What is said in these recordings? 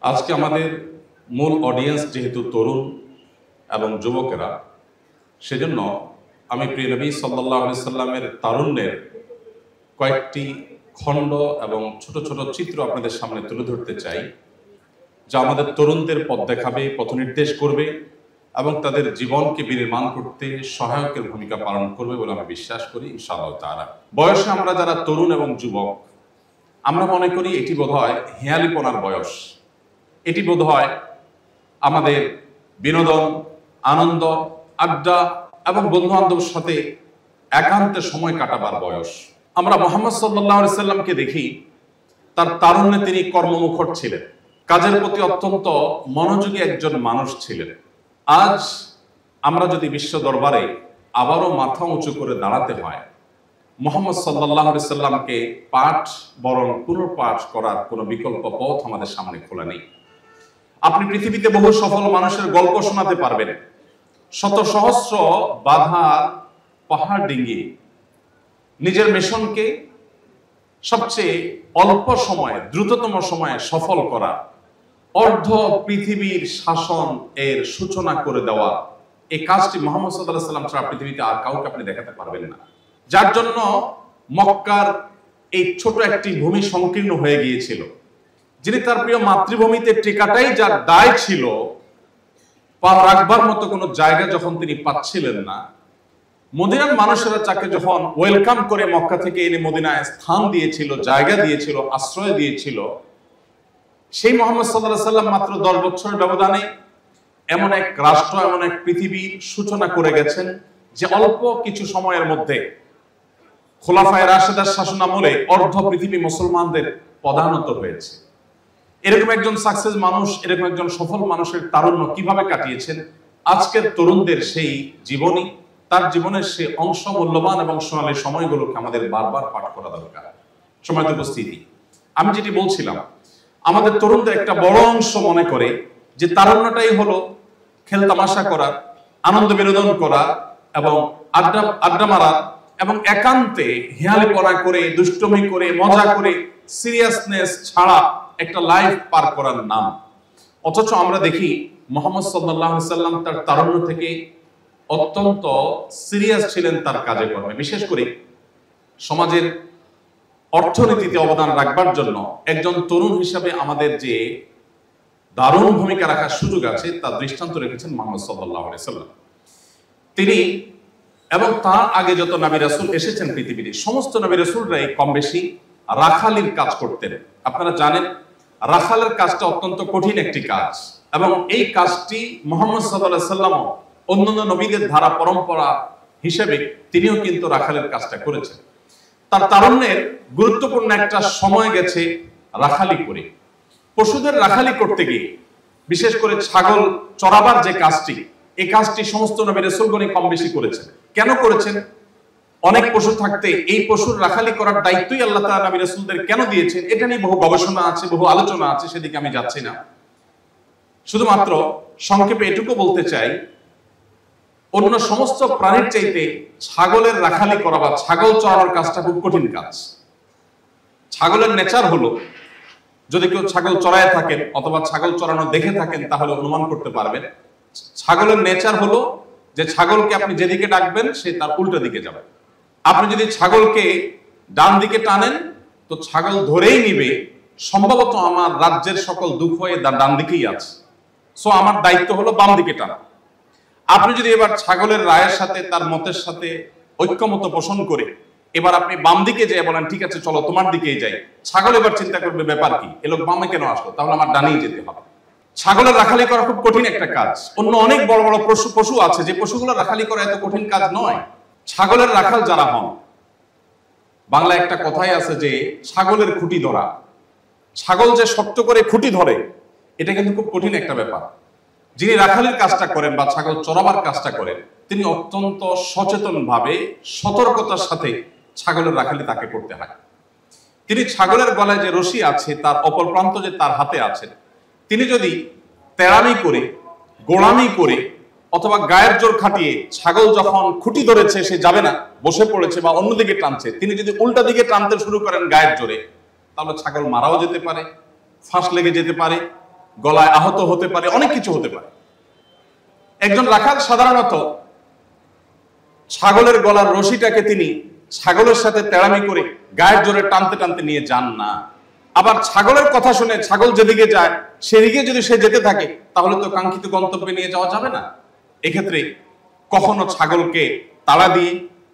আজকে আমাদের মূল অডিয়েন্স যেহেতু তরুণ এবং যুবকেরা, সেজন্য আমি প্রিয় নবী সাল্লাল্লাহু আলাইহি সাল্লামের তারুণ্যের কয়েকটি খণ্ড এবং ছোট ছোট চিত্র আপনাদের সামনে তুলে ধরতে চাই, যা আমাদের তরুণদের পথ দেখাবে, পথ নির্দেশ করবে এবং তাদের জীবনকে বিনির্মাণ করতে সহায়কের ভূমিকা পালন করবে বলে আমি বিশ্বাস করি ইনশাআল্লাহ তাআলা। বয়সে আমরা যারা তরুণ এবং যুবক, আমরা মনে করি এটি বোধহয় হেয়ালিপনার বয়স, এটি বোধহয় আমাদের বিনোদন, আনন্দ, আড্ডা এবং বন্ধু বান্ধবের সাথে একান্তে সময় কাটাবার বয়স। আমরা মুহাম্মদ সাল্লাল্লাহু আলাইহি সাল্লামকে দেখি, তার তারুণ্যে তিনি কর্মমুখর ছিলেন, কাজের প্রতি অত্যন্ত মনোযোগী একজন মানুষ ছিলেন। আজ আমরা যদি বিশ্ব দরবারে আবারও মাথা উঁচু করে দাঁড়াতে হয়, মুহাম্মদ সাল্লাল্লাহু আলাইহি সাল্লামকে পাঠ বরং পুনর্পাঠ করার কোনো বিকল্প পথ আমাদের সামনে খোলা নেই। আপনি পৃথিবীতে বহু সফল মানুষের গল্প শোনাতে পারবেন, শত সহস্র বাধা পাহাড় ডিঙ্গিয়ে নিজের মিশনকে সবচেয়ে অল্প সময়ে, দ্রুততম সময়ে সফল করা, অর্ধ পৃথিবীর শাসন এর সূচনা করে দেওয়া, এই কাজটি মুহাম্মদ সাল্লাল্লাহু আলাইহি সাল্লাম ছাড়া পৃথিবীতে আর কাউকে আপনি দেখাতে পারবেন না। যার জন্য মক্কার এই ছোট একটি ভূমি সংকীর্ণ হয়ে গিয়েছিল, যিনি তার প্রিয় মাতৃভূমিতে টেকাটাই যার দায় ছিল, পা রাখবার মতো কোনো জায়গা যখন তিনি পাচ্ছিলেন না, মদিনার মানুষেরা তাকে যখন ওয়েলকাম করে মক্কা থেকে এনে মদিনায় স্থান দিয়েছিল, জায়গা দিয়েছিল, আশ্রয় দিয়েছিল, সেই মুহাম্মদ সাল্লাল্লাহু আলাইহি সাল্লাম মাত্র 10 বছরের ব্যবধানে এমন এক রাষ্ট্র, এমন এক পৃথিবীর সূচনা করে গেছেন, যে অল্প কিছু সময়ের মধ্যে খোলাফায়ে রাশেদার শাসনামলে অর্ধ পৃথিবী মুসলমানদের পদানত হয়েছে। এরকম একজন সাকসেস মানুষ, এরকম একজন সফল মানুষের তারুণ্য কিভাবে কাটিয়েছেন, আজকের তরুণদের সেই জীবনী, তার জীবনের সেই অংশ, মূল্যবান এবং সোনালী সময়গুলোকে আমাদের বারবার পাঠ করা দরকার। সময়ত উপস্থিতি, আমি যেটি বলছিলাম, আমাদের তরুণদের একটা বড় অংশ মনে করে যে তারুণ্যটাই হলো খেলতামাশা করা, আনন্দ বিনোদন করা এবং আড্ডা মারা এবং একান্তে হেয়ালিপনা করে, দুষ্টমি করে, মজা করে, সিরিয়াসনেস ছাড়া একটা লাইফ পার করার নাম। অথচ আমরা দেখি মুহাম্মদ সাল্লাল্লাহু আলাইহি সাল্লাম তার তারুণ্য থেকে অত্যন্ত সিরিয়াস ছিলেন তার কাজে কর্মে। বিশেষ করে সমাজের অর্থনীতিতে অবদান রাখবার জন্য একজন তরুণ হিসাবে আমাদের যে দারুণ ভূমিকা রাখার সুযোগ আছে, তার দৃষ্টান্ত রেখেছেন মুহাম্মদ সাল্লাল্লাহু আলাইহি সাল্লাম। তিনি এবং তার আগে যত নবী রাসূল এসেছেন পৃথিবীতে, সমস্ত নবী রাসূলরাই কম বেশি রাখালির কাজ করতেন। আপনারা জানেন, রাখালের কাজটা অত্যন্ত কঠিন একটি কাজ, এবং এই কাজটি মুহাম্মদ সাল্লাল্লাহু আলাইহি সাল্লাম অন্যান্য নবীদের ধারা পরম্পরা হিসেবে তিনিও কিন্তু রাখালের কাজটা করেছেন। তার তারুণ্যের গুরুত্বপূর্ণ একটা সময় গেছে রাখালি করে। পশুদের রাখালি করতে গিয়ে, বিশেষ করে ছাগল চরাবার যে কাজটি, এই কাজটি সমস্ত নবী রাসূলগণই কম বেশি করেছেন। কেন করেছেন? অনেক পশু থাকতে এই পশুর রাখালি করার দায়িত্বই আল্লাহ তাআলা নবী রাসূলদের কেন দিয়েছেন, এটা নিয়ে বহু গবেষণা আছে, বহু আলোচনা আছে, সেদিকে আমি যাচ্ছি না। শুধুমাত্র সংক্ষেপে এটুকু বলতে চাই, অন্য সমস্ত প্রাণীর চাইতে ছাগলের রাখালি করা বা ছাগল চড়ানোর কাজটা খুব কঠিন কাজ। ছাগলের নেচার হলো, যদি কেউ ছাগল চড়ায় থাকেন অথবা ছাগল চড়ানো দেখে থাকেন, তাহলে অনুমান করতে পারবেন, ছাগলের নেচার হলো যে ছাগলকে আপনি যেদিকে ডাকবেন সে তার উল্টো দিকে যাবে। আপনি যদি ছাগলকে ডান দিকে টানেন তো ছাগল ধরেই নিবে সম্ভবত আমার রাজ্যের সকল দুঃখ হয়ে ডান দিকেই আছে, সো আমার দায়িত্ব হলো বাম দিকে টানা। আপনি যদি এবার ছাগলের রায়ের সাথে, তার মতের সাথে ঐক্যমত পোষণ করে এবার আপনি বাম দিকে যেয়ে বলেন ঠিক আছে চলো তোমার দিকেই যাই, ছাগল এবার চিন্তা করবে ব্যাপার কি, এ লোক বামে কেন আসলো, তাহলে আমার ডানেই যেতে হবে। ছাগলের রাখালি করা খুব কঠিন একটা কাজ। অন্য অনেক বড় বড় পশু আছে, যে পশুগুলো রাখালি করা এত কঠিন কাজ নয়। ছাগলের রাখাল যারা হন, বাংলায় একটা কথাই আছে যে ছাগলের খুঁটি ধরা। ছাগল যে শক্ত করে খুঁটি ধরে, এটা কিন্তু খুব কঠিন একটা ব্যাপার। যিনি রাখালির কাজটা করেন বা ছাগল চড়াবার কাজটা করেন, তিনি অত্যন্ত সচেতন ভাবে, সতর্কতার সাথে ছাগলের রাখালি তাকে করতে হয়। তিনি ছাগলের গলায় যে রশি আছে, তার অপর প্রান্ত যে তার হাতে আছে, তিনি যদি তেড়ামি করে, গোড়ামি করে অথবা গায়ের জোর খাটিয়ে ছাগল যখন খুঁটি ধরেছে সে যাবে না, বসে পড়েছে বা অন্যদিকে টানছে, তিনি যদি উল্টা দিকে টানতে শুরু করেন গায়ের জোরে, তাহলে ছাগল মারাও যেতে পারে, ফাঁস লেগে যেতে পারে, গলায় আহত হতে পারে, অনেক কিছু হতে পারে। একজন রাখাল সাধারণত ছাগলের গলার রশিটাকে তিনি ছাগলের সাথে তেড়ামি করে গায়ের জোরে টানতে টানতে নিয়ে যান না। আবার ছাগলের কথা শুনে ছাগল যেদিকে যায় সেদিকে যদি সে যেতে থাকে তাহলে তো কাঙ্ক্ষিত গন্তব্যে নিয়ে যাওয়া যাবে না। এক্ষেত্রে কখনো ছাগলকে তাড়া দিয়ে,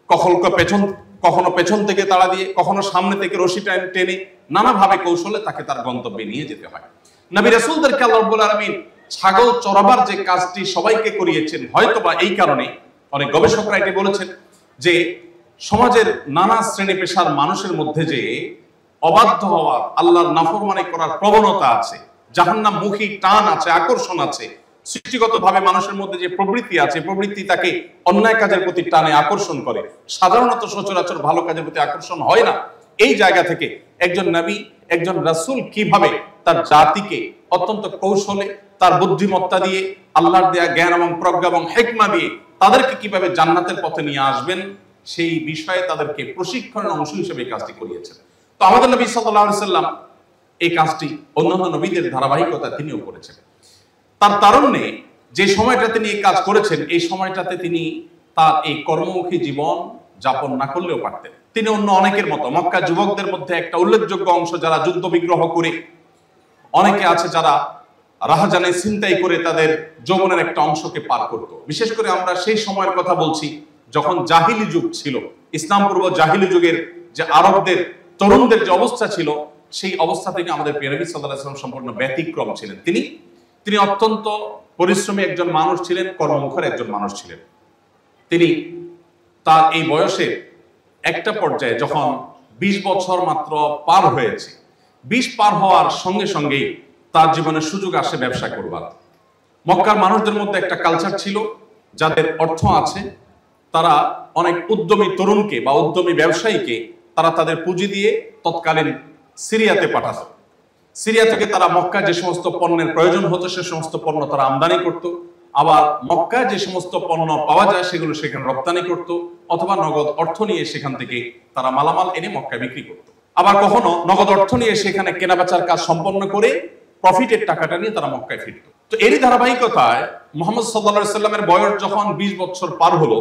কখনো পেছন থেকে তাড়া দিয়ে, কখনো সামনে থেকে রশি টেনে নানাভাবে কৌশলে তাকে তার গন্তব্যে নিয়ে যেতে হয়। নবী রাসূলদেরকে আল্লাহ রাব্বুল আলামিন ছাগল চড়াবার যে কাজটি সবাইকে করিয়েছেন, হয়তোবা এই কারণে অনেক গবেষকরা এটি বলেছেন যে সমাজের নানা শ্রেণী পেশার মানুষের মধ্যে যে অবাধ্য হওয়ার, আল্লাহর নাফরমানি করার প্রবণতা আছে, জাহান্নামমুখী টান আছে, আকর্ষণ আছে, সৃষ্টিগতভাবে মানুষের মধ্যে যে প্রবৃত্তি আছে, প্রবৃত্তি তাকে অন্যায় কাজের প্রতি টানে আকর্ষণ করে। সাধারণত সচরাচর ভালো কাজের প্রতি আকর্ষণ হয় না। এই জায়গা থেকে একজন নবী, একজন রাসূল কিভাবে তার জাতিকে অত্যন্ত কৌশলে, তার বুদ্ধিমত্তা দিয়ে, আল্লাহর দেয়া জ্ঞান এবং প্রজ্ঞা এবং হিকমা দিয়ে তাদেরকে কিভাবে জান্নাতের পথে নিয়ে আসবেন সেই বিষয়ে তাদেরকে প্রশিক্ষণের অংশ হিসেবে এই কাজটি করিয়েছেন। তো আমাদের নবী সাল্লাল্লাহু আলাইহি সাল্লাম এই কাজটি অন্যান্য নবীদের ধারাবাহিকতা তিনিও করেছেন। তার তারুণ্যে যে সময়টা তিনি এই কাজ করেছেন, এই সময়টাতে তিনি তার এই কর্মমুখী জীবন যাপন না করলেও পারতেন। তিনি অন্য অনেকের মতো মক্কা যুবকদের মধ্যে একটা উল্লেখযোগ্য অংশ যারা যুদ্ধ বিগ্রহ করে, অনেকে আছে যারা রাহাজানে ছিনতাই করে তাদের যৌবনের একটা অংশকে পার করত। বিশেষ করে আমরা সেই সময়ের কথা বলছি যখন জাহিলি যুগ ছিল, ইসলাম পূর্ব জাহিলি যুগের যে আরবদের তরুণদের যে অবস্থা ছিল, সেই অবস্থা থেকে আমাদের প্রিয় নবী সাল্লাল্লাহু আলাইহি ওয়াসাল্লাম সম্পূর্ণ ব্যতিক্রম ছিলেন। তিনি অত্যন্ত পরিশ্রমী একজন মানুষ ছিলেন, কর্মমুখর একজন মানুষ ছিলেন। তিনি তার এই বয়সে একটা পর্যায়ে যখন 20 বছর মাত্র পার হয়েছে, 20 পার হওয়ার সঙ্গে সঙ্গেই তার জীবনের সুযোগ আসে ব্যবসা করবার। মক্কার মানুষদের মধ্যে একটা কালচার ছিল, যাদের অর্থ আছে তারা অনেক উদ্যমী তরুণকে বা উদ্যমী ব্যবসায়ীকে তারা তাদের পুঁজি দিয়ে তৎকালীন সিরিয়াতে পাঠাত। সিরিয়া থেকে তারা মক্কায় যে সমস্ত পণ্যের প্রয়োজন হতো সে সমস্ত পণ্য তারা আমদানি করত, আবার মক্কায় যে সমস্ত পণ্য পাওয়া যায় সেগুলো সেখানে রপ্তানি করত, অথবা নগদ অর্থ নিয়ে সেখান থেকে তারা মালামাল এনে মক্কায় বিক্রি করত। আবার কখনো নগদ অর্থ নিয়ে সেখানে কেনাবেচার কাজ সম্পন্ন করে প্রফিটের টাকাটা নিয়ে তারা মক্কায় ফিরত। তো এরই ধারাবাহিকতায় মুহাম্মদ সাল্লাল্লাহু আলাইহি সাল্লামের বয়স যখন 20 বছর পার হলো,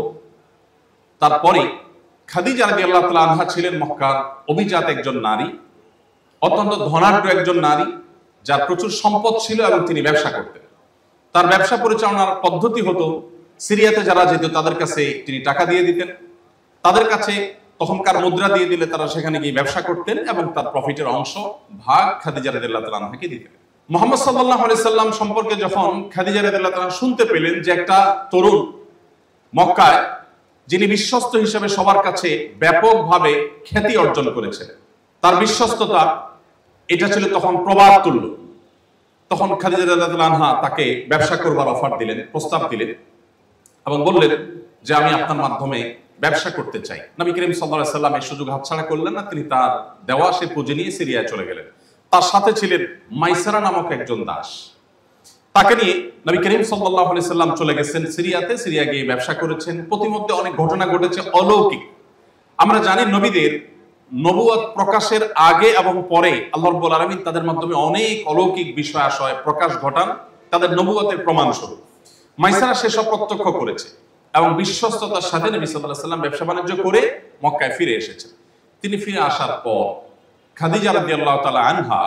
তারপরে খাদিজা রাদিয়াল্লাহু তাআলা আনহা ছিলেন মক্কার অভিজাত একজন নারী, অত্যন্ত ধনাঢ্য একজন নারী, যার প্রচুর সম্পদ ছিল এবং তিনি ব্যবসা করতেন। তার ব্যবসা পরিচালনার পদ্ধতি হতো, সিরিয়াতে যারা যেত তাদের কাছে তিনি টাকা দিয়ে দিতেন, তাদের কাছে তখনকার মুদ্রা দিয়ে দিলে তারা সেখানে গিয়ে ব্যবসা করতেন এবং তার প্রফিটের অংশ ভাগ খাদিজা রাদিয়াল্লাহু তাআলা আনহাকে দিতেন। মুহাম্মদ সাল্লাল্লাহু আলাইহি সাল্লাম সম্পর্কে যখন খাদিজা রাদিয়াল্লাহু তাআলা শুনতে পেলেন যে একটা তরুণ মক্কায়, যিনি বিশ্বস্ত হিসেবে সবার কাছে ব্যাপকভাবে খ্যাতি অর্জন করেছেন, তার বিশ্বস্ততা এটা ছিল তখন প্রবাদ তুল্য। তখন খাদিজা রাদিয়াল্লাহু আনহা তাকে ব্যবসা করবার অফার দিলেন, প্রস্তাব দিলেন এবং বললেন যে আমি আপনার মাধ্যমে ব্যবসা করতে চাই। নবী করিম সাল্লাল্লাহু আলাইহি সাল্লাম এই সুযোগ হাতছাড়া করলেন না। তিনি তার দেওয়া সে পুঁজি নিয়ে সিরিয়ায় চলে গেলেন। তার সাথে ছিলেন মাইসারা নামক একজন দাস। তাকে নিয়ে নবী করিম সাল্লাল্লাহু আলাইহি সাল্লাম চলে গেছেন সিরিয়াতে। সিরিয়া গিয়ে ব্যবসা করেছেন। প্রতিমধ্যে অনেক ঘটনা ঘটেছে অলৌকিক। আমরা জানি নবীদের নবুয়ত প্রকাশের আগে এবং পরে আল্লাহ রাব্বুল আলামিন তাদের মাধ্যমে অনেক অলৌকিক বিষয় আশয় প্রকাশ ঘটান তাদের নবুয়তের প্রমাণস্বরূপ। মাইসারা সেসব প্রত্যক্ষ করেছে এবং বিশ্বস্ততার সাথে নবী সাল্লাল্লাহু আলাইহি সাল্লাম ব্যবসা বাণিজ্য করে মক্কায় ফিরে এসেছেন। তিনি ফিরে আসার পর খাদিজা রাদিয়াল্লাহু তাআলা আনহা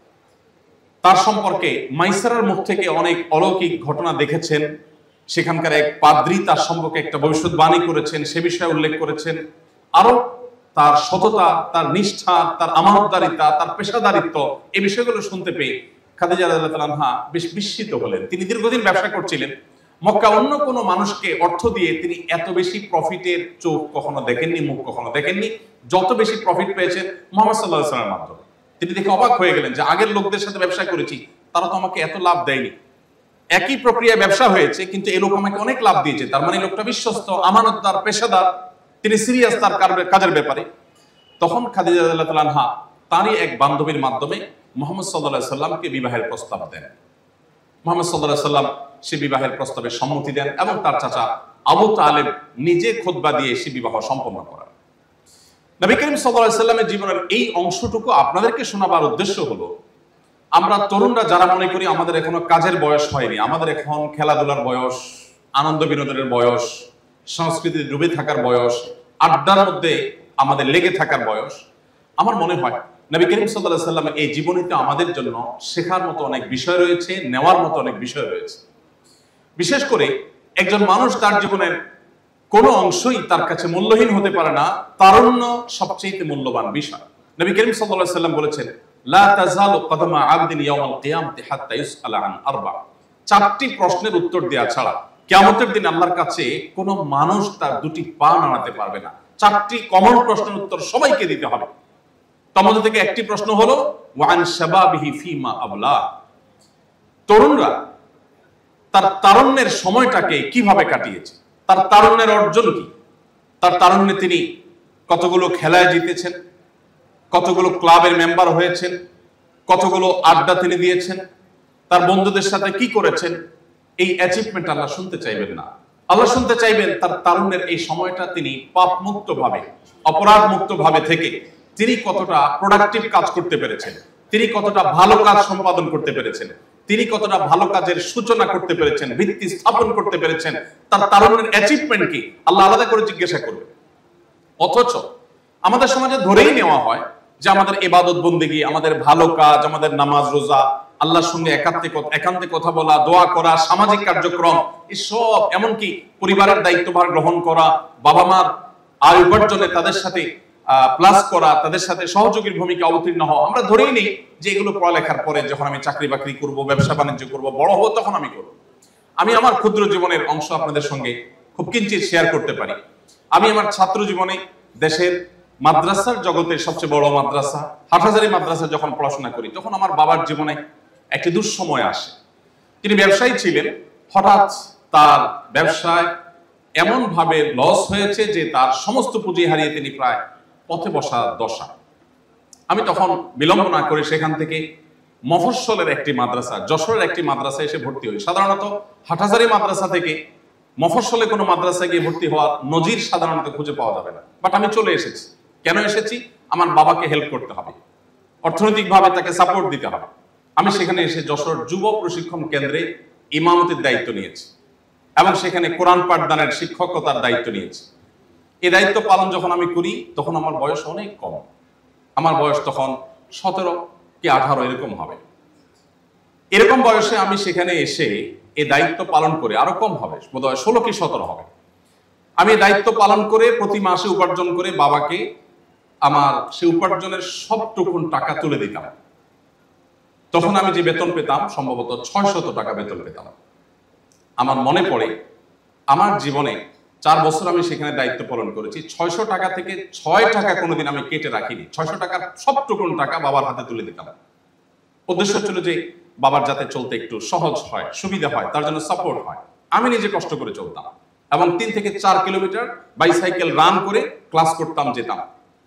তার সম্পর্কে মাইসারার মুখ থেকে অনেক অলৌকিক ঘটনা দেখেছেন। সেখানকার এক পাদ্রী তার সম্পর্কে একটা ভবিষ্যৎবাণী করেছেন, সে বিষয়ে উল্লেখ করেছেন। আরো তার সততা, তার নিষ্ঠা, তার আমানতদারিতা, তার পেশাদারিত্ব, এই বিষয়গুলো শুনতে পেয়ে খাদিজা রাদিয়াল্লাহু তাআলা আনহা বেশ বিস্মিত হলেন। তিনি দীর্ঘদিন ব্যবসা করছিলেন মক্কা, অন্য কোনো মানুষকে অর্থ দিয়ে তিনি এত বেশি প্রফিটের চোখ কখনো দেখেননি, মুখ কখনো দেখেননি। যত বেশি প্রফিট পেয়েছেন মুহাম্মদ সাল্লাল্লাহু আলাইহি ওয়াসাল্লামের মাধ্যমে। তিনি দেখে অবাক হয়ে গেলেন যে আগের লোকদের সাথে ব্যবসা করেছি, তারা তো আমাকে এত লাভ দেয়নি। একই প্রক্রিয়ায় ব্যবসা হয়েছে কিন্তু এই লোক আমাকে অনেক লাভ দিয়েছে। তার মানে লোকটা বিশ্বস্ত, আমানতদার, পেশাদার, তিনি সিরিয়াস তার কাজের ব্যাপারে। তখন খাদিজা রাদিয়াল্লাহু তাআলা আনহা তারই এক বান্ধবীর মাধ্যমে মুহাম্মদ সাল্লাল্লাহু আলাইহি সাল্লামকে বিবাহের প্রস্তাব দেন। মুহাম্মদ সাল্লাল্লাহু আলাইহি সাল্লাম সে বিবাহের প্রস্তাবে সম্মতি দেন এবং তার চাচা আবু তালেব নিজে খুতবা দিয়ে সে বিবাহ সম্পন্ন করেন। নবী করিম সাল্লাল্লাহু আলাইহি সাল্লামের জীবনের এই অংশটুকু আপনাদেরকে শোনাবার উদ্দেশ্য হলো আমরা তরুণরা যারা মনে করি আমাদের এখনো কাজের বয়স হয়নি, আমাদের এখন খেলাধুলার বয়স, আনন্দ বিনোদনের বয়স, সংস্কৃতিতে ডুবে থাকার বয়স, আড্ডার মধ্যে আমাদের লেগে থাকার বয়স, আমার মনে হয় নবী করিম সাল্লাল্লাহু আলাইহি ওয়াসাল্লামের এই জীবনীতে আমাদের জন্য শেখার মতো অনেক বিষয় রয়েছে, নেওয়ার মতো অনেক বিষয় রয়েছে। বিশেষ করে একজন মানুষ তার জীবনের কোনো অংশই তার কাছে মূল্যহীন হতে পারে না, তারুণ্য সবচেয়ে মূল্যবান বিষয়। নবী করিম সাল্লাল্লাহু আলাইহি ওয়াসাল্লাম বলেছেন, লা তাযালু কদমা আবদিন ইয়াউমাল কিয়ামতি হাত্তা ইউসআলা আন আরবা। চারটি প্রশ্নের উত্তর দেওয়া ছাড়া কিয়ামতের দিন আল্লাহর কাছে কোনো মানুষ তার দুটি পা নাড়াতে পারবে না। চারটি কমন প্রশ্নের উত্তর সবাইকে দিতে হবে। তার মধ্যে থেকে একটি প্রশ্ন হলো ওয়ান শাবাবিহি ফিমা আবলা। তরুণরা তার তারুণ্যের সময়টাকে কিভাবে কাটিয়েছে, তার তারুণ্যের অর্জন কি, তার তারুণ্যে তিনি কতগুলো খেলায় জিতেছেন, কতগুলো ক্লাবের মেম্বার হয়েছেন, কতগুলো আড্ডা তিনি দিয়েছেন, তার বন্ধুদের সাথে কি করেছেন। এই অ্যাচিভমেন্ট আল্লাহ শুনতে চাইবেন না। আল্লাহ শুনতে চাইবেন তার তারুণ্যের এই সময়টা তিনি পাপ মুক্ত ভাবে, অপরাধ মুক্ত ভাবে থেকে তিনি কতটা প্রোডাক্টিভ কাজ করতে পেরেছেন, তিনি কতটা ভালো কাজ সম্পাদন করতে পেরেছেন, তিনি কতটা ভালো কাজের সূচনা করতে পেরেছেন, ভিত্তি স্থাপন করতে পেরেছেন। তার তারুণ্যের অ্যাচিভমেন্ট কি আল্লাহ আলাদা করে জিজ্ঞাসা করবে। অথচ আমাদের সমাজে ধরেই নেওয়া হয় যে আমাদের ইবাদত বন্দেগী, আমাদের ভালো কাজ, আমাদের নামাজ রোজা, আল্লাহর সঙ্গে একান্তে কথা বলা, দোয়া করা, সামাজিক কার্যক্রম, এসব, এমনকি পরিবারের দায়িত্বভার গ্রহণ করা, বাবা মার আয় উপার্জনে তাদের সাথে প্লাস করা, তাদের সাথে সহযোগীর ভূমিকা অবতীর্ণ হওয়া, আমরা ধরেই নেই যে এগুলো পড়ালেখার পরে যখন আমি চাকরি বাকরি করব, ব্যবসা বাণিজ্য করব, বড় হবো তখন আমি করব। আমি আমার ক্ষুদ্র জীবনের অংশ আপনাদের সঙ্গে খুব কিঞ্চিত শেয়ার করতে পারি। আমি আমার ছাত্র জীবনে দেশের মাদ্রাসার জগতে সবচেয়ে বড় মাদ্রাসা হাটহাজারী মাদ্রাসা যখন পড়াশোনা করি, তখন আমার বাবার জীবনে একটি দুঃসময় আসে। তিনি ব্যবসায়ী ছিলেন, হঠাৎ তার ব্যবসায় এমন ভাবে লস হয়েছে যে তার সমস্ত পুঁজি হারিয়ে তিনি প্রায় পথে বসা দশা। আমি তখন বিলম্ব না করে সেখান থেকে মফস্বলের একটি মাদ্রাসা, যশোরের একটি মাদ্রাসা এসে ভর্তি হই। সাধারণত হাটহাজারী মাদ্রাসা থেকে মফস্বলে কোনো মাদ্রাসায় গিয়ে ভর্তি হওয়ার নজির সাধারণত খুঁজে পাওয়া যাবে না। বাট আমি চলে এসেছি। কেন এসেছি? আমার বাবাকে হেল্প করতে হবে, অর্থনৈতিকভাবে তাকে সাপোর্ট দিতে হবে। আমি সেখানে এসে যশোর যুব প্রশিক্ষণ কেন্দ্রে ইমামতির দায়িত্ব নিয়েছি এবং সেখানে কোরআন পাঠদানের শিক্ষকতার দায়িত্ব নিয়েছি। এই দায়িত্ব পালন যখন আমি করি তখন আমার বয়স অনেক কম। আমার বয়স তখন 17 কি 18 এরকম হবে। এরকম বয়সে আমি সেখানে এসে এই দায়িত্ব পালন করে, আরো কম হবে, বোধহয় 16 কি 17 হবে। আমি দায়িত্ব পালন করে প্রতি মাসে উপার্জন করে বাবাকে আমার সে উপার্জনের সবটুকুন টাকা তুলে দিতাম। তখন আমি যে বেতন পেতাম সম্ভবত 600 টাকা বেতন পেতাম। আমার মনে পড়ে আমার জীবনে 4 বছর আমি সেখানে দায়িত্ব পালন করেছি, 600 টাকা থেকে 6 টাকা কোনোদিন আমি কেটে রাখিনি। 600 টাকার সবটুকুন টাকা বাবার হাতে তুলে দিতাম। উদ্দেশ্য ছিল যে বাবার যাতে চলতে একটু সহজ হয়, সুবিধা হয়, তার জন্য সাপোর্ট হয়। আমি নিজে কষ্ট করে চলতাম এবং 3 থেকে 4 কিলোমিটার বাইসাইকেল রান করে ক্লাস করতাম, যেতাম।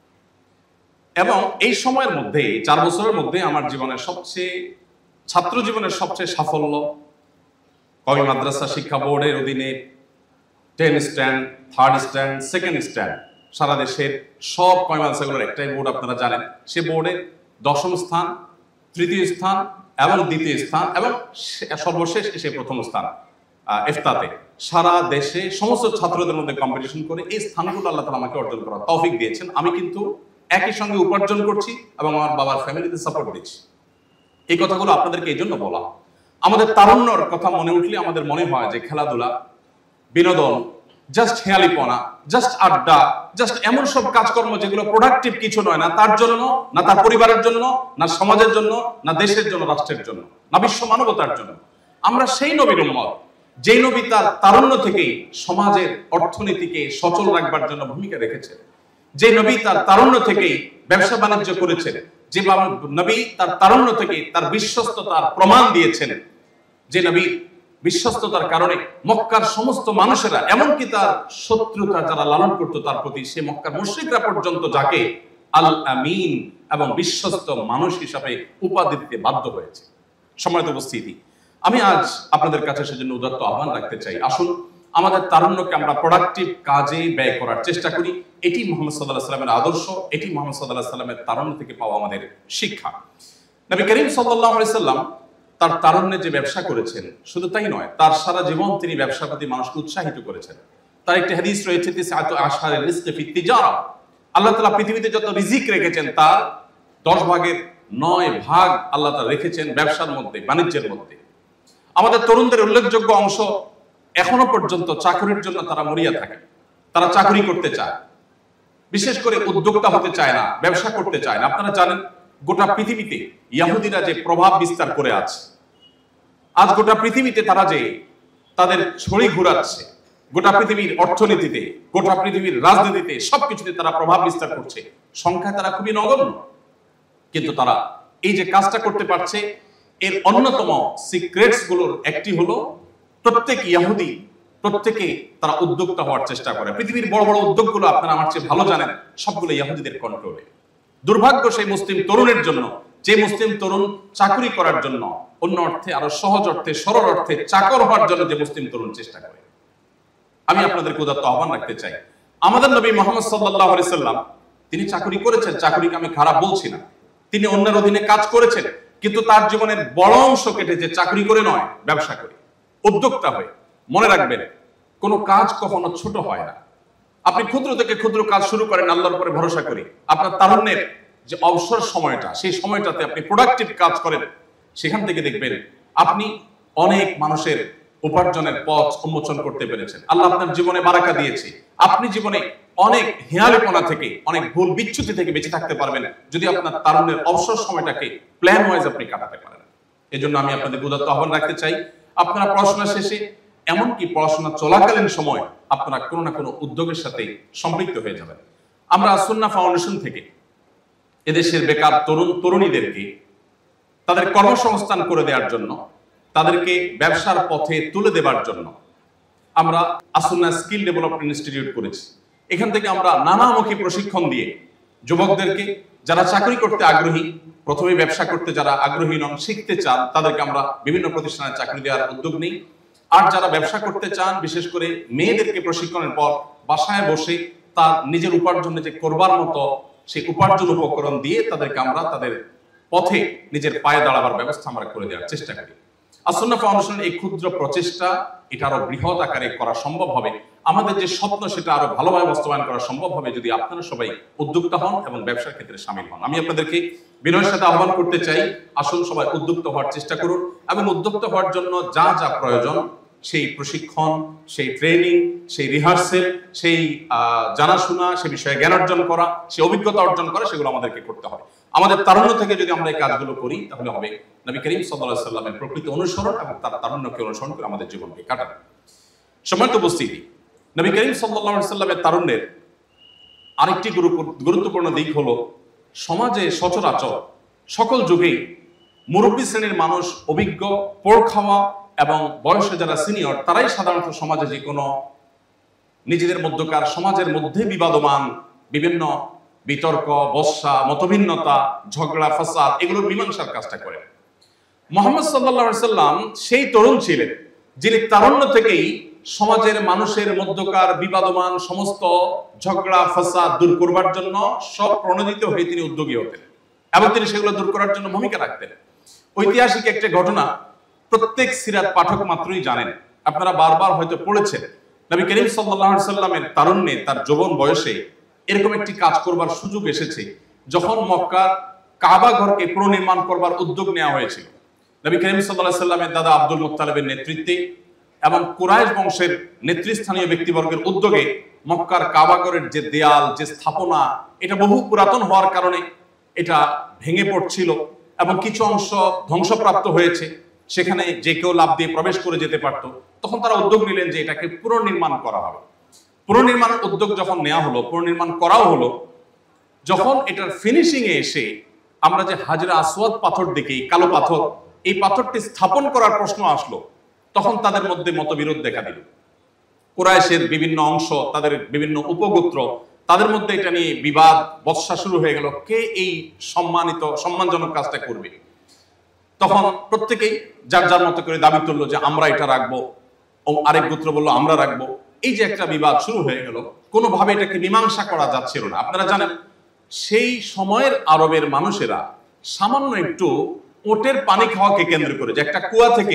এবং এই সময়ের মধ্যে 4 বছরের মধ্যে আমার জীবনের ছাত্র জীবনের সবচেয়ে সাফল্য, কওমি মাদ্রাসা শিক্ষা বোর্ডের অধীনে 10 stand, 3rd stand, 2nd stand, সারা দেশের সব কওমি মাদ্রাসাগুলোর একটাই বোর্ড আপনারা জানেন। সে বোর্ডে 10ম স্থান, 3য় স্থান এবং 2য় স্থান এবং সর্বশেষ এসে 1ম স্থান ইফতাতে। সারা দেশে সমস্ত ছাত্রদের মধ্যে কম্পিটিশন করে এই স্থানগুলো আল্লাহ তাআলা আমাকে অর্জন করার তৌফিক দিয়েছেন। আমি কিন্তু একই সঙ্গে উপার্জন করছি এবং আমার বাবার ফ্যামিলিতে সাপোর্ট দিচ্ছি। এই কথাগুলো আপনাদেরকে এই জন্য বলা, আমাদের তারুণ্যর কথা মনে উঠলে আমাদের মনে হয় যে খেলাধুলা, বিনোদন, জাস্ট হেয়ালিপনা, জাস্ট আড্ডা, জাস্ট এমন সব কাজকর্ম যেগুলো প্রোডাক্টিভ কিছু নয়, না তার জন্য, না তার পরিবারের জন্য, না সমাজের জন্য, না দেশের জন্য, রাষ্ট্রের জন্য, না বিশ্ব মানবতার জন্য। আমরা সেই নবীর উম্মত যেই নবী তার তারুণ্য থেকেই সমাজের অর্থনীতিকে সচল রাখবার জন্য ভূমিকা রেখেছেন, যে নবী তার তারুণ্য থেকেই ব্যবসা বাণিজ্য করেছেন, যে নবী তার তারুণ্য থেকে তার বিশ্বস্ততার প্রমাণ দিয়েছেন, যে নবী বিশ্বস্ততার কারণে মক্কার সমস্ত মানুষেরা, এমনকি তার শত্রুতা যারা লালন করত তার প্রতি, সে মক্কার মুশরিকরা পর্যন্ত যাকে আল আমিন এবং বিশ্বস্ত মানুষ হিসাবে উপাধি দিতে বাধ্য হয়েছে। সম্মানিত উপস্থিতি, আমি আজ আপনাদের কাছে সেজন্য উদাত্ত আহ্বান রাখতে চাই, আসুন আমাদের তারুণ্যকে আমরা প্রোডাক্টিভ কাজে ব্যয় করার চেষ্টা করি। এটি মুহাম্মদ সাল্লাল্লাহু আলাইহি ওয়াসাল্লামের আদর্শ, এটি মুহাম্মদ সাল্লাল্লাহু আলাইহি ওয়াসাল্লামের তারুণ্য থেকে পাওয়া আমাদের শিক্ষা। নবী করিম সাল্লাল্লাহু আলাইহি সাল্লাম তার তারুণ্যে যে ব্যবসা করেছেন, শুধু তাই নয়, তার সারা জীবন তিনি ব্যবসার প্রতি মানুষকে উৎসাহিত করেছেন। তার একটি হাদিস রয়েছে, তিসআতু আশহারির রিজকি ফি তিজারা, আল্লাহ তাআলা পৃথিবীতে যত রিজিক রেখেছেন তার 10 ভাগের 9 ভাগ আল্লাহ তাআলা রেখেছেন ব্যবসার মধ্যে, বাণিজ্যের মধ্যে। আমাদের তরুণদের উল্লেখযোগ্য অংশ এখনো পর্যন্ত চাকরির জন্য তারা মরিয়া থাকে, তারা চাকরি করতে চায়, বিশেষ করে উদ্যোক্তা হতে চায় না, ব্যবসা করতে চায় না। আপনারা জানেন গোটা পৃথিবীতে ইহুদিরা যে প্রভাব বিস্তার করে আছে, আজ গোটা পৃথিবীতে তারা যে তাদের ছড়ি ঘুরাচ্ছে, গোটা পৃথিবীর অর্থনীতিতে, গোটা পৃথিবীর রাজনীতিতে, সবকিছুতে তারা প্রভাব বিস্তার করছে। সংখ্যায় তারা খুবই নগণ্য, কিন্তু তারা এই যে কাজটা করতে পারছে, এর অন্যতম সিক্রেটস গুলোর একটি হলো প্রত্যেক ইহুদি প্রত্যেকে তারা উদ্যোক্তা হওয়ার চেষ্টা করে। পৃথিবীর বড় বড় উদ্যোগগুলো আপনারা আমার চেয়ে ভালো জানেন, সবগুলো ইহুদিদের কন্ট্রোলে। দুর্ভাগ্য সেই মুসলিম তরুণের জন্য, যে মুসলিম তরুণ চাকরি করার জন্য, অন্য অর্থে আরো সহজ অর্থে, সরল অর্থে চাকর হওয়ার জন্য যে মুসলিম তরুণ চেষ্টা করে। আমি আপনাদেরকে উদাত্ত আহ্বান রাখতে চাই, আমাদের নবী মুহাম্মদ সাল্লাল্লাহু আলাইহি সাল্লাম তিনি চাকরি করেছেন, চাকরিকে আমি খারাপ বলছি না, তিনি অন্যের অধীনে কাজ করেছেন, কিন্তু তার জীবনের বড় অংশ কেটেছে চাকরি করে নয়, ব্যবসা করে, উদ্যোক্তা হয়ে। মনে রাখবেন, কোনো কাজ কখনো ছোট হয় না। আপনি ক্ষুদ্র থেকে ক্ষুদ্র কাজ শুরু করেন আল্লাহর উপরে ভরসা করি, আপনার তারুণ্যের যে অবসর সময়টা, সেই সময়টাতে আপনি প্রোডাক্টিভ কাজ করেন, সেখান থেকে দেখবেন আপনি অনেক মানুষের উপার্জনের পথ উন্মোচন করতে পেরেছেন। আল্লাহ আপনার জীবনে বারাকা দিয়েছে, আপনি জীবনে অনেক হেয়ালিপনা থেকে, অনেক ভুল বিচ্যুতি থেকে বেঁচে থাকতে পারবেন যদি আপনার তারুণ্যের অবসর সময়টাকে প্ল্যান ওয়াইজ আপনি কাটাতে পারেন। এজন্য আমি আপনাদের উদাত্ত আহ্বান রাখতে চাই, আপনারা পড়াশোনা শেষে, এমনকি পড়াশোনা চলাকালীন সময় আপনারা কোনো না কোনো উদ্যোগের সাথে সম্পৃক্ত হয়ে যাবেন। আমরা আস-সুন্নাহ ফাউন্ডেশন থেকে এদেশের বেকার তরুণ তরুণীদেরকে তাদের কর্মসংস্থান করে দেওয়ার জন্য, তাদেরকে ব্যবসার পথে তুলে দেওয়ার জন্য আমরা আস-সুন্নাহ স্কিল ডেভেলপমেন্ট ইনস্টিটিউট করেছি। এখান থেকে আমরা নানামুখী প্রশিক্ষণ দিয়ে যুবকদেরকে, যারা চাকরি করতে আগ্রহী, প্রথমে ব্যবসা করতে যারা আগ্রহী নন, শিখতে চান, তাদেরকে আমরা বিভিন্ন প্রতিষ্ঠানে চাকরি দেওয়ার উদ্যোগ নিই। আর যারা ব্যবসা করতে চান, বিশেষ করে মেয়েদেরকে প্রশিক্ষণের পর বাসায় বসে তার নিজের উপার্জনে যে করবার মতো সেই উপার্জন উপকরণ দিয়ে তাদেরকে আমরা তাদের পথে নিজের পায়ে দাঁড়াবার ব্যবস্থা আমরা করে দেওয়ার চেষ্টা করি। আস-সুন্নাহ ফাউন্ডেশনের এই ক্ষুদ্র প্রচেষ্টা, এটা আরো বৃহৎ আকারে করা সম্ভব হবে। আমাদের যে স্বপ্ন, সেটা আরো ভালোভাবে বাস্তবায়ন করা সম্ভব হবে যদি আপনারা সবাই উদ্যোক্তা হন এবং ব্যবসার ক্ষেত্রে সামিল হন। আমি আপনাদেরকে বিনয়ের সাথে আহ্বান করতে চাই, আসুন সবাই উদ্যোক্তা হওয়ার চেষ্টা করুন এবং উদ্যোক্তা হওয়ার জন্য যা যা প্রয়োজন, সেই প্রশিক্ষণ, সেই ট্রেনিং, সেই রিহার্সেল, সেই জানাশোনা, সে বিষয়ে জ্ঞান অর্জন করা, সেই অভিজ্ঞতা অর্জন করা, সেগুলো আমাদেরকে করতে হবে। আমাদের তারুণ্য থেকে যদি আমরা এই কাজগুলো করি, তাহলে হবে নবী করিম সাল্লাল্লাহু আলাইহি সাল্লামের প্রকৃত অনুসরণ এবং তার তারুণ্যকে অনুসরণ করে আমাদের জীবনকে কাটানো। সম্মানিত উপস্থিতি, নবী করিম সাল্লাল্লাহু আলাইহি সাল্লামের তারুণ্যের আরেকটি গুরুত্বপূর্ণ দিক হলো, সমাজে সচরাচর সকল যুগেই মুরব্বী শ্রেণীর মানুষ, অভিজ্ঞ, পড় খাওয়া এবং বয়সে যারা সিনিয়র, তারাই সাধারণত সমাজে যে কোনো নিজেদের মধ্যকার, সমাজের মধ্যে বিবাদমান বিভিন্ন বিতর্ক, বর্ষা, মতভিন্নতা, ঝগড়া, ফাসাদ, এগুলোর মীমাংসার কাজটা করে। মুহাম্মদ সাল্লাল্লাহু আলাইহি সাল্লাম সেই তরুণ ছিলেন যিনি তারুণ্য থেকেই সমাজের মানুষের মধ্যকার বিবাদমান সমস্ত ঝগড়া, ফাসাদ দূর করবার জন্য সব প্রণোদিত হয়ে তিনি উদ্যোগী হতেন এবং তিনি সেগুলো দূর করার জন্য ভূমিকা রাখতেন। ঐতিহাসিক একটা ঘটনা প্রত্যেক সিরাত পাঠক মাত্রই জানেন, আপনারা বারবার হয়তো পড়েছেন। নবী করিম সাল্লাল্লাহু আলাইহি সাল্লামের তারুণ্যে, তার যৌবন বয়সে এরকম একটি কাজ করবার সুযোগ এসেছে, যখন মক্কার কাবা ঘরকে পুনর্নির্মাণ করবার উদ্যোগ নেওয়া হয়েছিল। নবী করিম সাল্লাল্লাহু আলাইহি সাল্লামের দাদা আব্দুল মুত্তালিবের নেতৃত্বে এবং কুরাইশ বংশের নেতৃস্থানীয় ব্যক্তিবর্গের উদ্যোগে মক্কার কাবা ঘরের যে দেয়াল, যে স্থাপনা, এটা বহু পুরাতন হওয়ার কারণে এটা ভেঙে পড়ছিল এবং কিছু অংশ ধ্বংসপ্রাপ্ত হয়েছে। সেখানে যে কেউ লাফ দিয়ে প্রবেশ করে যেতে পারত। তখন তারা উদ্যোগ নিলেন যে এটাকে পুনর্নির্মাণ করা হবে। পুনর্নির্মাণ উদ্যোগ যখন নেওয়া হলো, পুনর্নির্মাণ করাও হলো, যখন এটার ফিনিশিং এ এসে আমরা যে হাজরা আসওয়াদ পাথর দেখি, কালো পাথর, এই পাথরটি স্থাপন করার প্রশ্ন আসলো, তখন তাদের মধ্যে মতবিরোধ দেখা দিল। কুরাইশের বিভিন্ন অংশ, তাদের বিভিন্ন উপগোত্র, তাদের মধ্যে এটা নিয়ে বিবাদ, বচসা শুরু হয়ে গেল, কে এই সম্মানজনক কাজটা করবে। তখন প্রত্যেকেই যার যার মতো করে দাবি তুললো যে আমরা এটা রাখবো, আরেক গোত্র বললো আমরা রাখবো। এই যে একটা বিবাদ শুরু হয়ে গেল, কোনোভাবে এটাকে মীমাংসা করা যাচ্ছিল না। আপনারা জানেন সেই সময়ের আরবের মানুষেরা সামান্য একটু ওটের পানি খাওয়াকে কেন্দ্র করে, যে একটা কুয়া থেকে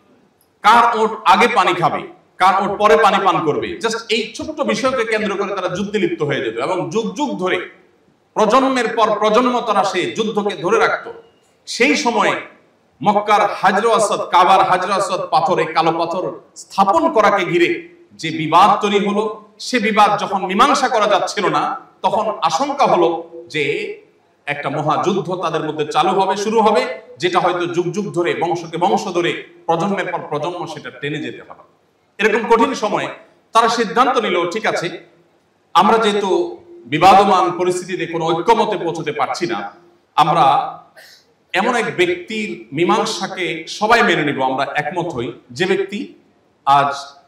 কার ওট আগে পানি খাবে, কার ওট পরে পানি পান করবে, জাস্ট এই ছোট্ট বিষয়কে কেন্দ্র করে তারা যুদ্ধে লিপ্ত হয়ে যেত এবং যুগ যুগ ধরে প্রজন্মের পর প্রজন্ম তারা সেই যুদ্ধকে ধরে রাখতো। সেই সময়ে মক্কার হাজর আসওয়াদ, কাবার হাজর আসওয়াদ পাথরে, কালো পাথর স্থাপন করাকে ঘিরে যে বিবাদ তৈরি হলো, সে বিবাদ যখন মীমাংসা করা যাচ্ছিল না, তখন আশঙ্কা হলো যে একটা মহাযুদ্ধ তাদের মধ্যে চালু হবে, শুরু হবে, যেটা হয়তো যুগ যুগ ধরে, বংশকে বংশ ধরে, প্রজন্মের পর প্রজন্ম সেটা টেনে যেতে হবে। এরকম কঠিন সময়ে তারা সিদ্ধান্ত নিল, ঠিক আছে, আমরা যেহেতু বিবাদমান পরিস্থিতিতে কোনো ঐক্যমতে পৌঁছতে পারছি না, আমরা এমন এক ব্যক্তির মীমাংসাকে সবাই মেনে নিব, আমরা একমত হই, যে ব্যক্তি আজ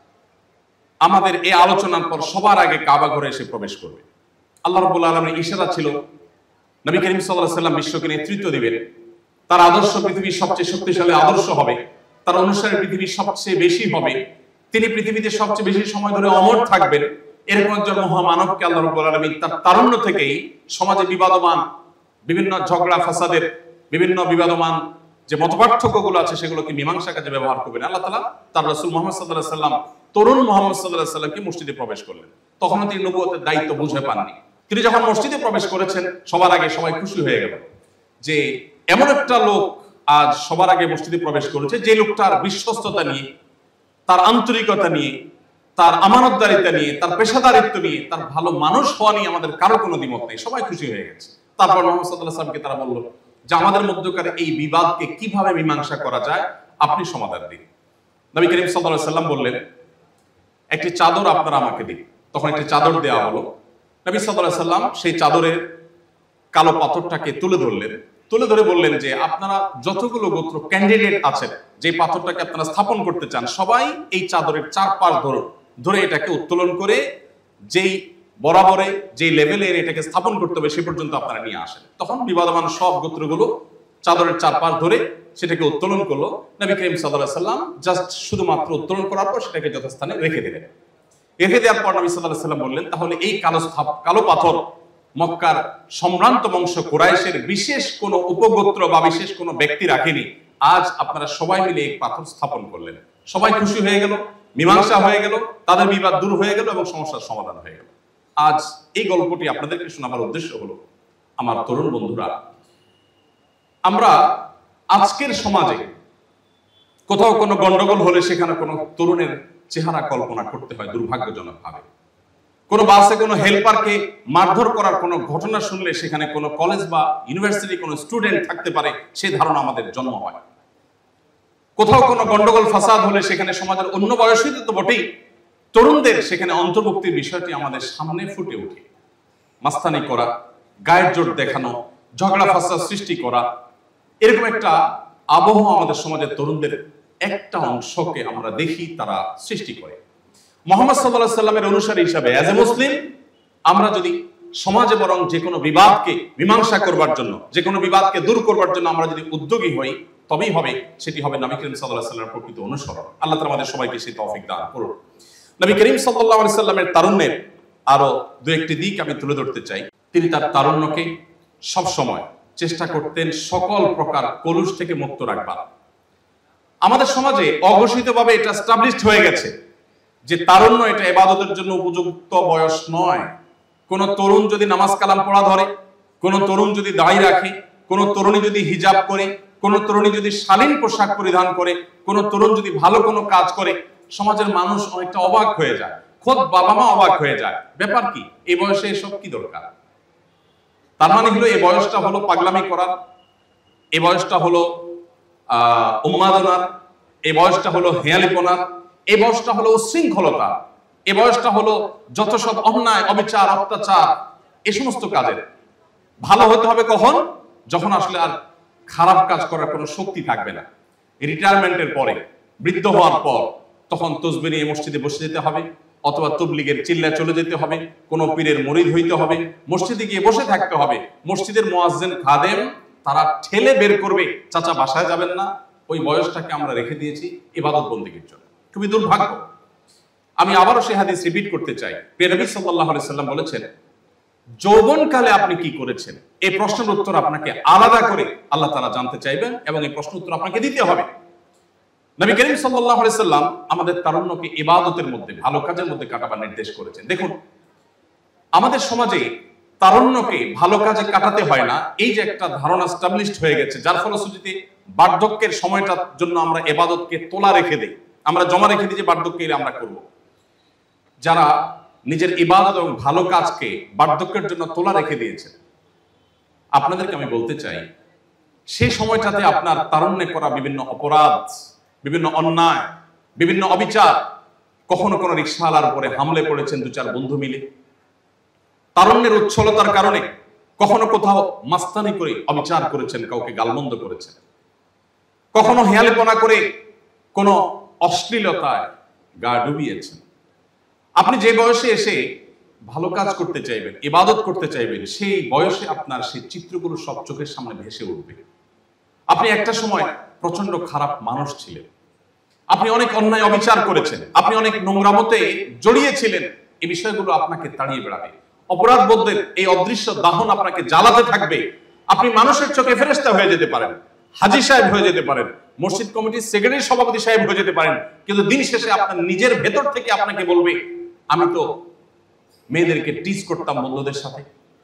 আমাদের এই আলোচনার পর সবার আগে কাবা ঘরে এসে প্রবেশ করবে। আল্লাহ রাব্বুল আলামিনের ইশারা ছিল নবী করিম সাল্লাল্লাহু আলাইহি ওয়াসাল্লাম বিশ্বকে নেতৃত্ব দিবেন, তার আদর্শ পৃথিবীর সবচেয়ে শক্তিশালী আদর্শ হবে, তার অনুসারী পৃথিবীর সবচেয়ে বেশি হবে, তিনি পৃথিবীতে সবচেয়ে বেশি সময় ধরে অমর থাকবেন। এরকম একজন মহামানবকে আল্লাহ রাব্বুল আলামিন তার তারুণ্য থেকেই সমাজে বিবাদমান বিভিন্ন ঝগড়া ফাসাদের, বিভিন্ন বিবাদমান যে মতপার্থক্যগুলো আছে সেগুলোকে মীমাংসা কাজে ব্যবহার করবেন। আল্লাহ তাআলা তার রাসূল মুহাম্মদ সাল্লাল্লাহু আলাইহি ওয়াসাল্লাম, তরুণ মুহাম্মদ সাল্লাল্লাহু আলাইহি ওয়াসাল্লামকে মসজিদে প্রবেশ করলেন। তখন তিনি নবুয়তের দায়িত্ব বুঝে পাননি। তিনি যখন মসজিদে প্রবেশ করেছেন, সবার আগে সবাই খুশি হয়ে গেল যে এমন একটা লোক আজ সবার আগে মসজিদে প্রবেশ করেছে, যে লোকটার বিশ্বস্ততা নিয়ে, তার আন্তরিকতা নিয়ে, তার আমানতদারিতা নিয়ে, তার পেশাদারিত্ব নিয়ে, তার ভালো মানুষ হওয়া নিয়ে আমাদের কারো কোনো দ্বিমত নেই, সবাই খুশি হয়ে গেছে। তারপর মুহাম্মদ সাল্লাল্লাহু আলাইহি ওয়াসাল্লামকে তারা বলল যে আমাদের মধ্যকার এই বিবাদকে কিভাবে মীমাংসা করা যায়, আপনি সমাধান দিন। নবী করিম সাল্লাল্লাহু আলাইহি ওয়াসাল্লাম বললেন, একটি চাদর আপনারা আমাকে দিন। তখন একটি চাদর দেওয়া হলো। নবী সাল্লাল্লাহু আলাইহি ওয়াসাল্লাম সেই চাদরের কালো পাথরটাকে তুলে ধরলেন, তুলে ধরে বললেন যে আপনারা যতগুলো গোত্র ক্যান্ডিডেট আছেন, যে পাথরটাকে আপনারা স্থাপন করতে চান, সবাই এই চাদরের চারপাশ ধরে এটাকে উত্তোলন করে যেই বরাবরে যেই লেভেলে এটাকে স্থাপন করতে হবে সে পর্যন্ত আপনারা নিয়ে আসেন। তখন বিবাদমান সব গোত্রগুলো চাদরের চারপাশ ধরে সেটাকে উত্তোলন করলো। নবী করিম সাল্লাল্লাহু আলাইহি ওয়াসাল্লাম জাস্ট শুধুমাত্র উত্তোলন করার পর সেটাকে যথাস্থানে রেখে দিলেন। রেখে দেওয়ার পর নবী সাল্লাল্লাহু আলাইহি ওয়াসাল্লাম বললেন, তাহলে এই কালো পাথর মক্কার সম্ভ্রান্ত বংশ কুরাইশের বিশেষ কোনো উপগোত্র বা বিশেষ কোনো ব্যক্তি রাখেনি, আজ আপনারা সবাই মিলে এই পাথর স্থাপন করলেন। সবাই খুশি হয়ে গেল, মীমাংসা হয়ে গেল, তাদের বিবাদ দূর হয়ে গেল এবং সমস্যার সমাধান হয়ে গেল। আজ এই গল্পটি আপনাদেরকে শোনাবার উদ্দেশ্য হলো, আমার তরুণ বন্ধুরা, আমরা আজকের সমাজে কোথাও কোনো গন্ডগোল হলে সেখানে কোনো তরুণের চেহারা কল্পনা করতে হয় দুর্ভাগ্যজনক ভাবে। কোনো বাসে কোনো হেল্পারকে মারধর করার কোনো ঘটনা শুনলে সেখানে কোনো কলেজ বা ইউনিভার্সিটি কোনো স্টুডেন্ট থাকতে পারে, সেই ধারণা আমাদের জন্ম হয়। কোথাও কোনো গন্ডগোল ফাসাদ হলে সেখানে সমাজের অন্য বয়সীদের তো বটেই, তরুণদের সেখানে অন্তর্ভুক্তির বিষয়টি আমাদের সামনে ফুটে ওঠে। মাস্তানি করা, গায়ের জোর দেখানো, ঝগড়া ফাসাদ সৃষ্টি করা, এরকম একটা আবহাওয়া আমাদের সমাজের তরুণদের একটা অংশকে আমরা দেখি তারা সৃষ্টি করে। মুহাম্মদ সাল্লাল্লাহু আলাইহি ওয়াসাল্লামের অনুসারী হিসাবে অ্যাজ এ মুসলিম আমরা যদি সমাজে বরং যে কোনো বিবাদকে মীমাংসা করবার জন্য, যে কোনো বিবাদকে দূর করবার জন্য আমরা যদি উদ্যোগী হই, তবেই হবে সেটি হবে নবী করিম সাল্লাল্লাহু আলাইহি ওয়াসাল্লামের প্রকৃত অনুসরণ। আল্লাহ তাআলা আমাদের সবাইকে সেই তৌফিক দান করুন। নবী করিম সাল্লাল্লাহু আলাইহি ওয়াসাল্লামের তারুণ্যের আরো দু একটি দিক আমি তুলে ধরতে চাই। তিনি তার তারুণ্যকে সব সময় চেষ্টা করতেন সকল প্রকার কলুষ থেকে মুক্ত রাখবার। আমাদের সমাজে অঘোষিতভাবে এটা এস্টাবলিশড হয়ে গেছে যে তারুণ্য এটা ইবাদতের জন্য উপযুক্ত বয়স নয়। কোন তরুণ যদি নামাজ কালাম পড়া ধরে, কোন তরুণ যদি দাড়ি রাখে, কোন তরুণী যদি হিজাব করে, কোন তরুণী যদি শালীন পোশাক পরিধান করে, কোন তরুণ যদি ভালো কোনো কাজ করে, সমাজের মানুষ অনেকটা অবাক হয়ে যায়, খোদ বাবা মা অবাক হয়ে যায়। ব্যাপার কি, এই বয়সে এসব কি দরকার? তার মানে হলো এই বয়সটা হলো পাগলামি করার, এই বয়সটা হলো উন্মাদনার, এই বয়সটা হলো হেয়ালিপনার, এই বয়সটা হলো উচ্ছৃঙ্খলতা, এই বয়সটা হলো যত সব অন্যায়, অবিচার, অত্যাচার, এই সমস্ত কাজের। ভালো হতে হবে কখন? যখন আসলে আর খারাপ কাজ করার কোনো শক্তি থাকবে না। রিটায়ারমেন্টের পরে, বৃদ্ধ হওয়ার পর, তখন তসবিহ নিয়ে মসজিদে বসে যেতে হবে, অথবা তবলিগের চিল্লায় চলে যেতে হবে, কোনো পীরের মুরিদ হইতে হবে, মসজিদে গিয়ে বসে থাকতে হবে। মসজিদের মুয়াজ্জিন খাদেম তারা ঠেলে বের করবে, চাচা বাসায় যাবেন না। ওই বয়সটাকে আমরা রেখে দিয়েছি ইবাদত বন্দেগীর জন্য। খুবই দুর্ভাগ্য। আমি আবারও সেই হাদিস রিপিট করতে চাই। প্রিয় নবী সাল্লাল্লাহু আলাইহি সাল্লাম বলেছেন, যৌবনকালে আপনি কি করেছেন, এই প্রশ্নের উত্তর আপনাকে আলাদা করে আল্লাহ তাআলা জানতে চাইবেন এবং এই প্রশ্নের উত্তর আপনাকে দিতে হবে। নবী করিম সাল্লাল্লাহু আলাইহি সাল্লাম আমাদের তারুণ্যকে ইবাদতের মধ্যে, ভালো কাজের মধ্যে কাটাবার নির্দেশ করেছেন। দেখুন, আমাদের সমাজে তারুণ্যকে ভালো কাজে কাটাতে হয় না, এই যে একটা ধারণা এস্টাবলিশড হয়ে গেছে, যার ফলশ্রুতিতে বার্ধক্যের সময়টার জন্য আমরা ইবাদতকে তোলা রেখে দিই, আমরা জমা রেখে দিই যে বার্ধক্যে আমরা করব। যারা নিজের ইবাদত এবং ভালো কাজকে বার্ধক্যের জন্য তোলা রেখে দিয়েছে, আপনাদেরকে আমি বলতে চাই, সেই সময়টাতে আপনার তারুণ্যে করা বিভিন্ন অপরাধ, বিভিন্ন অন্যায়, বিভিন্ন অবিচার, কখনো কোনো রিকশাওয়ালার উপরে হামলে পড়েছেন দু চার বন্ধু মিলে, তারুণ্যের উচ্ছলতার কারণে কখনো কোথাও মাস্তানি করে অবিচার করেছেন, কাউকে গালমন্দ করেছেন, কখনো হেয়ালিপনা করে কোনো অশ্লীলতায় গা ডুবিয়েছেন। আপনি যে বয়সে এসে ভালো কাজ করতে চাইবেন, ইবাদত করতে চাইবেন, সেই বয়সে আপনার সেই চিত্রগুলো সব চোখের সামনে ভেসে উঠবে। আপনি একটা সময় প্রচন্ড খারাপ মানুষ ছিলেন, আপনি অনেক অন্যায় অবিচার করেছেন, আপনি অনেক নোংরামতে জড়িয়েছিলেন, এই বিষয়গুলো আপনাকে তাড়িয়ে বেড়াবে। অপরাধ বোধের এই অদৃশ্য দাহন আপনাকে জ্বালাতে থাকবে। আপনি মানুষের চোখে ফেরেশতা হয়ে যেতে পারেন, হাজী সাহেব হয়ে যেতে পারেন, মসজিদ কমিটির সেক্রেটারি সভাপতি সাহেব হয়ে যেতে পারেন, কিন্তু দিন শেষে আপনার নিজের ভেতর থেকে আপনাকে বলবে, আমি তো মেয়েদেরকে টিজ করতাম বন্ধুদের সাথে,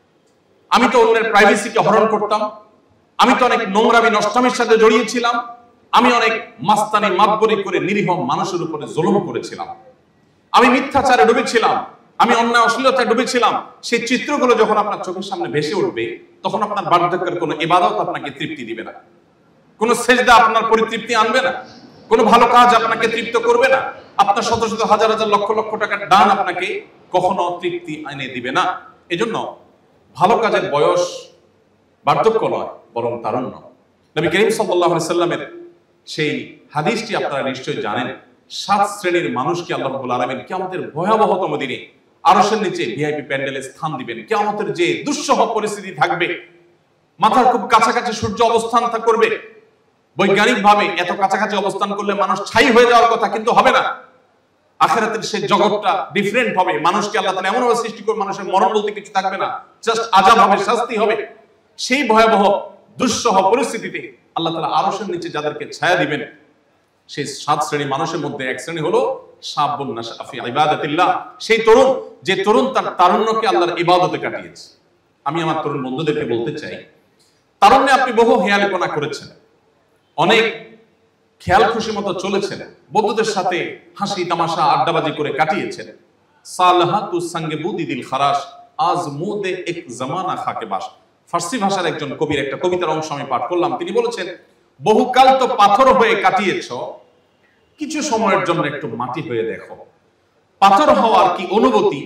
আমি তো অন্যের প্রাইভেসিকে হরণ করতাম, আমি তো অনেক নোংরামি নষ্টামির সাথে জড়িয়েছিলাম, আমি অনেক মাস্তানি মাতবরি করে নিরীহ মানুষের উপরে জুলুম করেছিলাম, আমি মিথ্যাচারে ডুবেছিলাম, আমি অন্যায় অশ্লীলতায় ডুবেছিলাম। সেই চিত্রগুলো যখন আপনার চোখের সামনে ভেসে উঠবে, তখন আপনার বার্ধক্যের কোনো ইবাদত আপনাকে তৃপ্তি দিবে না, কোনো সেজদা আপনার পরিতৃপ্তি আনবে না, কোনো ভালো কাজ আপনাকে তৃপ্ত করবে না, আপনার শত শত হাজার হাজার লক্ষ লক্ষ টাকার দান আপনাকে কখনো তৃপ্তি এনে দিবে না। এজন্য ভালো কাজের বয়স বার্ধক্য নয়, বরং তারুণ্য। নবী করিম সাল্লাল্লাহু আলাইহি সাল্লামের সেই হাদিসটি আপনারা নিশ্চয়ই জানেন, 7 শ্রেণীর মানুষকে আল্লাহ রাব্বুল আলামিন কিয়ামতের ভয়াবহতম দিনে আরশের নিচে ভিআইপি প্যান্ডেলে স্থান দিবেন। কিয়ামতের যে দুঃসহ পরিস্থিতি থাকবে, মাথার খুব কাছাকাছি সূর্য অবস্থান করবে, বৈজ্ঞানিকভাবে এত কাছাকাছি অবস্থান করলে মানুষ ছাই হয়ে যাওয়ার কথা, কিন্তু হবে না। আখিরাতের সেই জগৎটা ডিফারেন্ট হবে, মানুষকে আল্লাহ তাআলা এমন ভাবে সৃষ্টি করে মানুষের মরণ বলতে কিছু থাকবে না, জাস্ট আযাব হবে, শাস্তি হবে। সেই ভয়াবহ দুঃসহ পরিস্থিতিতে আল্লাহ তাআলা আরশের নিচে যাদেরকে ছায়া দিবেন, সেই 7 শ্রেণী মানুষের মধ্যে এক শ্রেণী হলো শাবুন নাশা ফি ইবাদাতিল্লাহ, সেই তরুণ যে তরুণ তার তারুণ্যকে আল্লাহর ইবাদতে কাটিয়েছে। আমি আমার তরুণ বন্ধুদেরকে বলতে চাই, তারুণ্যে আপনি বহু হেয়ালিপনা করেছেন, অনেক খেয়াল খুশি মতো চলেছেন, বন্ধুদের সাথে হাসি তামাশা আড্ডাবাজি করে কাটিয়েছেন। সালাহাতু সঙ্গে বুদি দিল খারাস আজ মুদে এক জামানা খাকে বাস। ফার্সি ভাষার একজন কবির একটা কবিতার অংশ আমি পাঠ করলাম। তিনি বলেছেন, বহুকাল তো পাথর হয়ে কাটিয়েছ, কিছু সময়ের জন্য একটু মাটি হয়ে দেখো। পাথর হওয়ার কি অনুভূতি,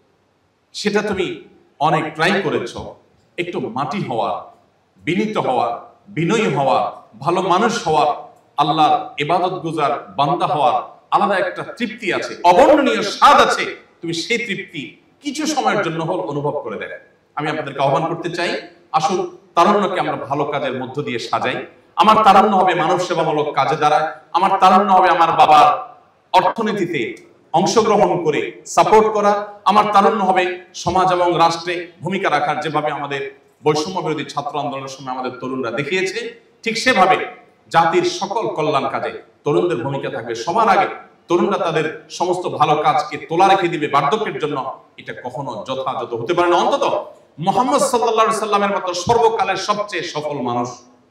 সেটা তুমি অনেক ট্রাই করেছ। একটু মাটি হওয়ার, বিনীত হওয়ার, বিনয়ী হওয়ার, ভালো মানুষ হওয়ার, আল্লাহর ইবাদত গুজার বান্দা হওয়ার আলাদা একটা তৃপ্তি আছে, অবর্ণনীয় স্বাদ আছে। তুমি সেই তৃপ্তি কিছু সময়ের জন্য হল অনুভব করে দেখো। আমি আপনাদেরকে আহ্বান করতে চাই, আসুন তারুণ্যকে আমরা ভালো কাজের মধ্য দিয়ে সাজাই। আমার তারুণ্য হবে মানব সেবামূলক কাজে দ্বারায়, আমার তারুণ্য হবে আমার বাবার অর্থনীতিতে অংশগ্রহণ করে সাপোর্ট করা, আমার তারুণ্য হবে সমাজ এবং রাষ্ট্রে ভূমিকা রাখার, যেভাবে আমাদের বৈষম্য বিরোধী ছাত্র আন্দোলনের সময় আমাদের তরুণরা দেখিয়েছে, ঠিক সেভাবে জাতির সকল কল্যাণ কাজে তরুণদের ভূমিকা থাকবে সবার আগে। তরুণরা তাদের সমস্ত ভালো কাজকে তোলা রেখে দিবে বার্ধক্যের জন্য, এটা কখনো যথাযথ হতে পারে না। অন্তত মুহাম্মদ সাল্লাল্লাহু আলাইহি সাল্লামের মতো সর্বকালের সবচেয়ে সফল মানুষ,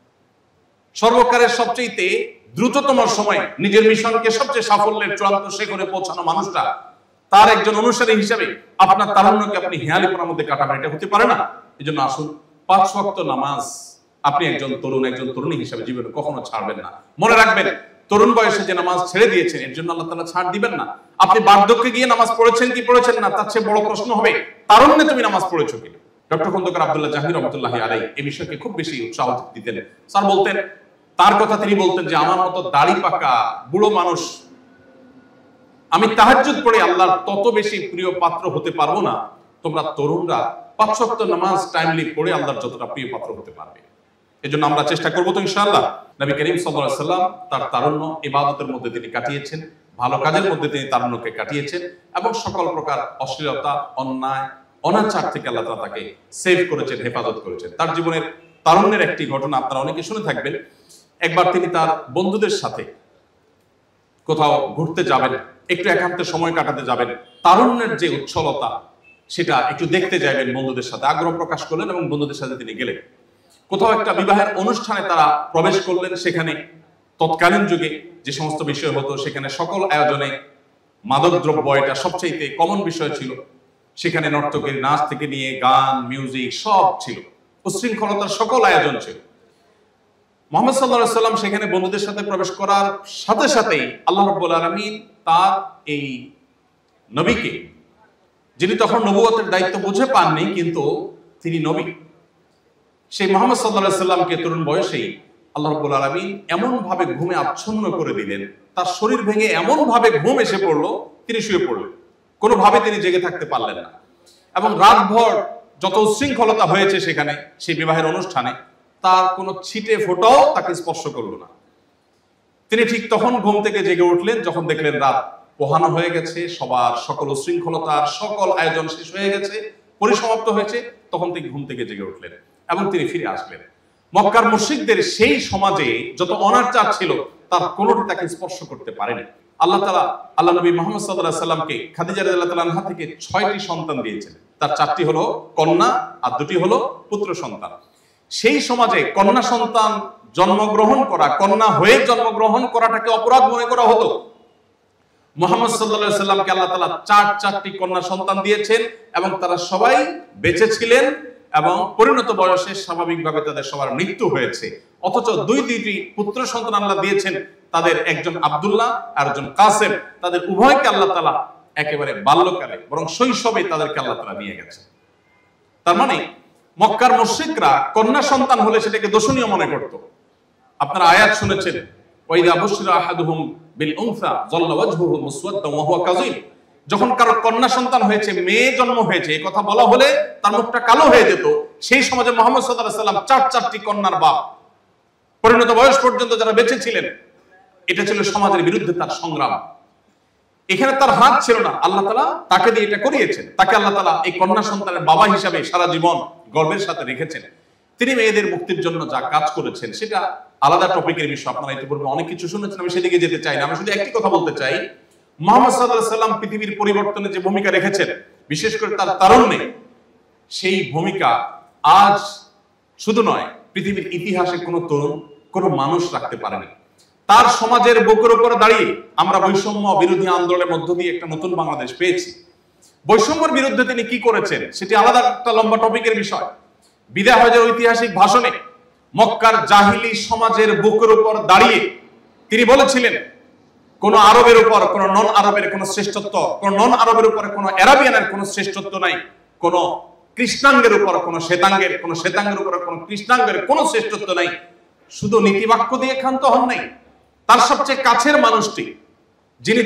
সর্বকালের সবচেয়ে দ্রুততম সময়ে নিজের মিশনকে সবচেয়ে সাফল্যের চূড়ান্ত শিখরে পৌঁছানো মানুষটা, তার একজন অনুসারী হিসেবে আপনার তারুণ্যকে আপনি হেয়ালিপনার মধ্যে কাটাবেন, এটা হতে পারে না। এই জন্য আসুন 5 ওয়াক্ত নামাজ আপনি একজন তরুণ, একজন তরুণী হিসেবে জীবনে কখনো ছাড়বেন না। মনে রাখবেন, তরুণ বয়সে যে নামাজ ছেড়ে দিয়েছেন, এর জন্য আল্লাহ তাআলা ছাড় দিবেন না। আপনি বার্ধক্যে গিয়ে নামাজ পড়েছেন কি পড়েছেন না, তার চেয়ে বড় প্রশ্ন হবে তারুণ্যে তুমি নামাজ পড়েছো কিনা। ডক্টর খন্দকার আব্দুল্লাহ জাহির রহমাতুল্লাহি আলাইহি এই বিষয়কে খুব বেশি উৎসাহ দিতেন। স্যার বলতেন, তার কথা তিনি বলতেন যে আমার মতো দাড়ি পাকা বুড়ো মানুষ আমি তাহাজ্জুদ পড়ে আল্লাহর তত বেশি প্রিয় পাত্র হতে পারবো না, তোমরা তরুণরা 5 ওয়াক্ত নামাজ টাইমলি পড়ে আল্লাহর যতটা প্রিয় পাত্র হতে পারবে। এজন্য আমরা চেষ্টা করব তো ইনশাআল্লাহ। নবী করিম সাল্লাল্লাহু আলাইহি সাল্লাম তার তারুণ্য ইবাদতের মধ্যে তিনি কাটিয়েছেন, ভালো কাজের মধ্যে তিনি তারুণ্যকে কাটিয়েছেন, এবং সকল প্রকার অশ্লীলতা, অন্যায়, অনাচার থেকে আল্লাহ তাআলা তাকে সেভ করেছেন, হেফাজত করেছেন। তার জীবনের তারুণ্যের একটি ঘটনা আপনারা অনেকে শুনে থাকবেন। একবার তিনি তার বন্ধুদের সাথে কোথাও ঘুরতে যাবেন, একটু একান্তে সময় কাটাতে যাবেন, তারুণ্যের যে উচ্ছলতা সেটা একটু দেখতে যাবেন, বন্ধুদের সাথে আগ্রহ প্রকাশ করলেন এবং বন্ধুদের সাথে তিনি গেলেন। কোথাও একটা বিবাহের অনুষ্ঠানে তারা প্রবেশ করলেন। সেখানে তৎকালীন যুগে যে সমস্ত বিষয় হতো, সেখানে সকল আয়োজনে মাদকদ্রব্য এটা সবচেয়ে কমন বিষয় ছিল। সেখানে নর্তকের নাচ থেকে নিয়ে গান, মিউজিক সব ছিল, উশৃঙ্খলতার সকল আয়োজন ছিল। মুহাম্মদ সাল্লাল্লাহু আলাইহি ওয়াসাল্লাম সেখানে বন্ধুদের সাথে প্রবেশ করার সাথে সাথেই আল্লাহ রাব্বুল আলামিন তার এই নবীকে, যিনি তখন নবুয়তের দায়িত্ব বুঝে পাননি কিন্তু তিনি নবী, সেই মুহাম্মদ সাল্লাল্লাহু আলাইহি ওয়াসাল্লামকে তরুণ বয়সেই আল্লাহ রাব্বুল আলামিন এমন ভাবে ঘুমে আচ্ছন্ন করে দিলেন, তার শরীর ভেঙে এমন ভাবে ঘুম এসে পড়লো, তিনি শুয়ে পড়লেন, কোনোভাবে তিনি জেগে থাকতে পারলেন না। এবং রাতভর যত উশৃঙ্খলতা হয়েছে সেখানে, সেই বিবাহের অনুষ্ঠানে, তার কোনো ছিটে ফোঁটাও তাকে স্পর্শ করলো না। তিনি ঠিক তখন ঘুম থেকে জেগে উঠলেন যখন দেখলেন রাত পোহানো হয়ে গেছে, সবার সকল উশৃঙ্খলতার সকল আয়োজন শেষ হয়ে গেছে, পরিসমাপ্ত হয়েছে। তখন তিনি ঘুম থেকে জেগে উঠলেন এবং তিনি ফিরে আসলেন। মক্কার মুশরিকদের সেই সমাজে যত অনাচার ছিল তার কোনোটি তাকে স্পর্শ করতে পারেনি। আল্লাহ তাআলা আল্লাহ নবী মুহাম্মদ সাল্লাল্লাহু আলাইহি ওয়াসাল্লামকে খাদিজা রাদিয়াল্লাহু তাআলা আনহা থেকে 6টি সন্তান দিয়েছেন। তার 4টি হলো কন্যা আর 2টি হলো পুত্র সন্তান। সেই সমাজে কন্যা সন্তান জন্মগ্রহণ করা, কন্যা হয়ে জন্মগ্রহণ করাটাকে অপরাধ মনে করা হতো। মুহাম্মদ সাল্লাল্লাহু আলাইহি ওয়াসাল্লামকে আল্লাহ তাআলা 4টি কন্যা সন্তান দিয়েছেন এবং তারা সবাই বেঁচে ছিলেন এবং পরিণত বয়সে স্বাভাবিকভাবে তাদের সবার মৃত্যু হয়েছে। অথচ 2টি পুত্র সন্তান আল্লাহ দিয়েছেন, তাদের একজন আব্দুল্লাহ আর একজন কাসেম। তাদের উভয়কে আল্লাহ তাআলা একেবারে বাল্যকালে বরং শৈশবে তাদেরকে আল্লাহ তাআলা নিয়ে গেছেন। তার মানে মক্কার মুশরিকরা কন্যা সন্তান হলে সেটাকে দোষণীয় মনে করত। আপনারা আয়াত শুনেছেন, ওয়াইদা বুশরা আহাদুহুম বিল উনসা যাল্লা ওয়াজহুহু মুসওয়াদ্দান ওয়া হুয়া কাযীম। যখন কারো কন্যা সন্তান হয়েছে, মেয়ে জন্ম হয়েছে, এই কথা বলা হলে তার মুখটা কালো হয়ে যেত। সেই সমাজে মুহাম্মদ সাল্লাল্লাহু আলাইহি ওয়াসাল্লাম 4টি কন্যার বাপ, পরিণত বয়স পর্যন্ত যারা বেঁচে ছিলেন। এটা ছিল সমাজের বিরুদ্ধে তার সংগ্রাম। এখানে তার হাত ছিল না, আল্লাহ তাআলা তাকে দিয়ে এটা করিয়েছেন। তাকে আল্লাহ তাআলা এই কন্যা সন্তানের বাবা হিসাবে সারা জীবন গর্বের সাথে রেখেছেন। তিনি মেয়েদের মুক্তির জন্য যা কাজ করেছেন সেটা আলাদা টপিকের বিষয়। আপনারা ইতিপূর্বে অনেক কিছু শুনেছেন, আমি সেদিকে যেতে চাই না। আমি শুধু একটি কথা বলতে চাই, মুহাম্মদ সাল্লাল্লাহু আলাইহি ওয়াসাল্লাম পৃথিবীর পরিবর্তনে যে ভূমিকা রেখেছেন, বিশেষ করে তার তারুণ্যে, সেই ভূমিকা আজ শুধু নয়, পৃথিবীর ইতিহাসে কোনো তরুণ, কোনো মানুষ রাখতে পারেনি। তার সমাজের বুকের উপর দাঁড়িয়ে আমরা বৈষম্য বিরোধী আন্দোলনের মধ্য দিয়ে একটা নতুন বাংলাদেশ পেয়েছি। বৈষম্যের বিরুদ্ধে তিনি কি করেছেন সেটি আলাদা একটা লম্বা টপিকের বিষয়। বিদায় হজের ঐতিহাসিক ভাষণে মক্কার জাহিলি সমাজের বুকের উপর দাঁড়িয়ে তিনি বলেছিলেন, কোন আরবের উপর কোন নন আরবের কোন শ্রেষ্ঠত্ব, কোন নন আরবের উপর কোন আরাবিয়ানের কোন শ্রেষ্ঠত্ব নাই, কোন কৃষ্ণাঙ্গের উপর কোন শ্বেতাঙ্গের, কোন শ্বেতাঙ্গের উপর কোন কৃষ্ণাঙ্গের কোন শ্রেষ্ঠত্ব নাই। শুধু নীতিবাক্য দিয়ে ক্ষান্ত হন নাই, তার সবচেয়ে কাছের মানুষটি যিনি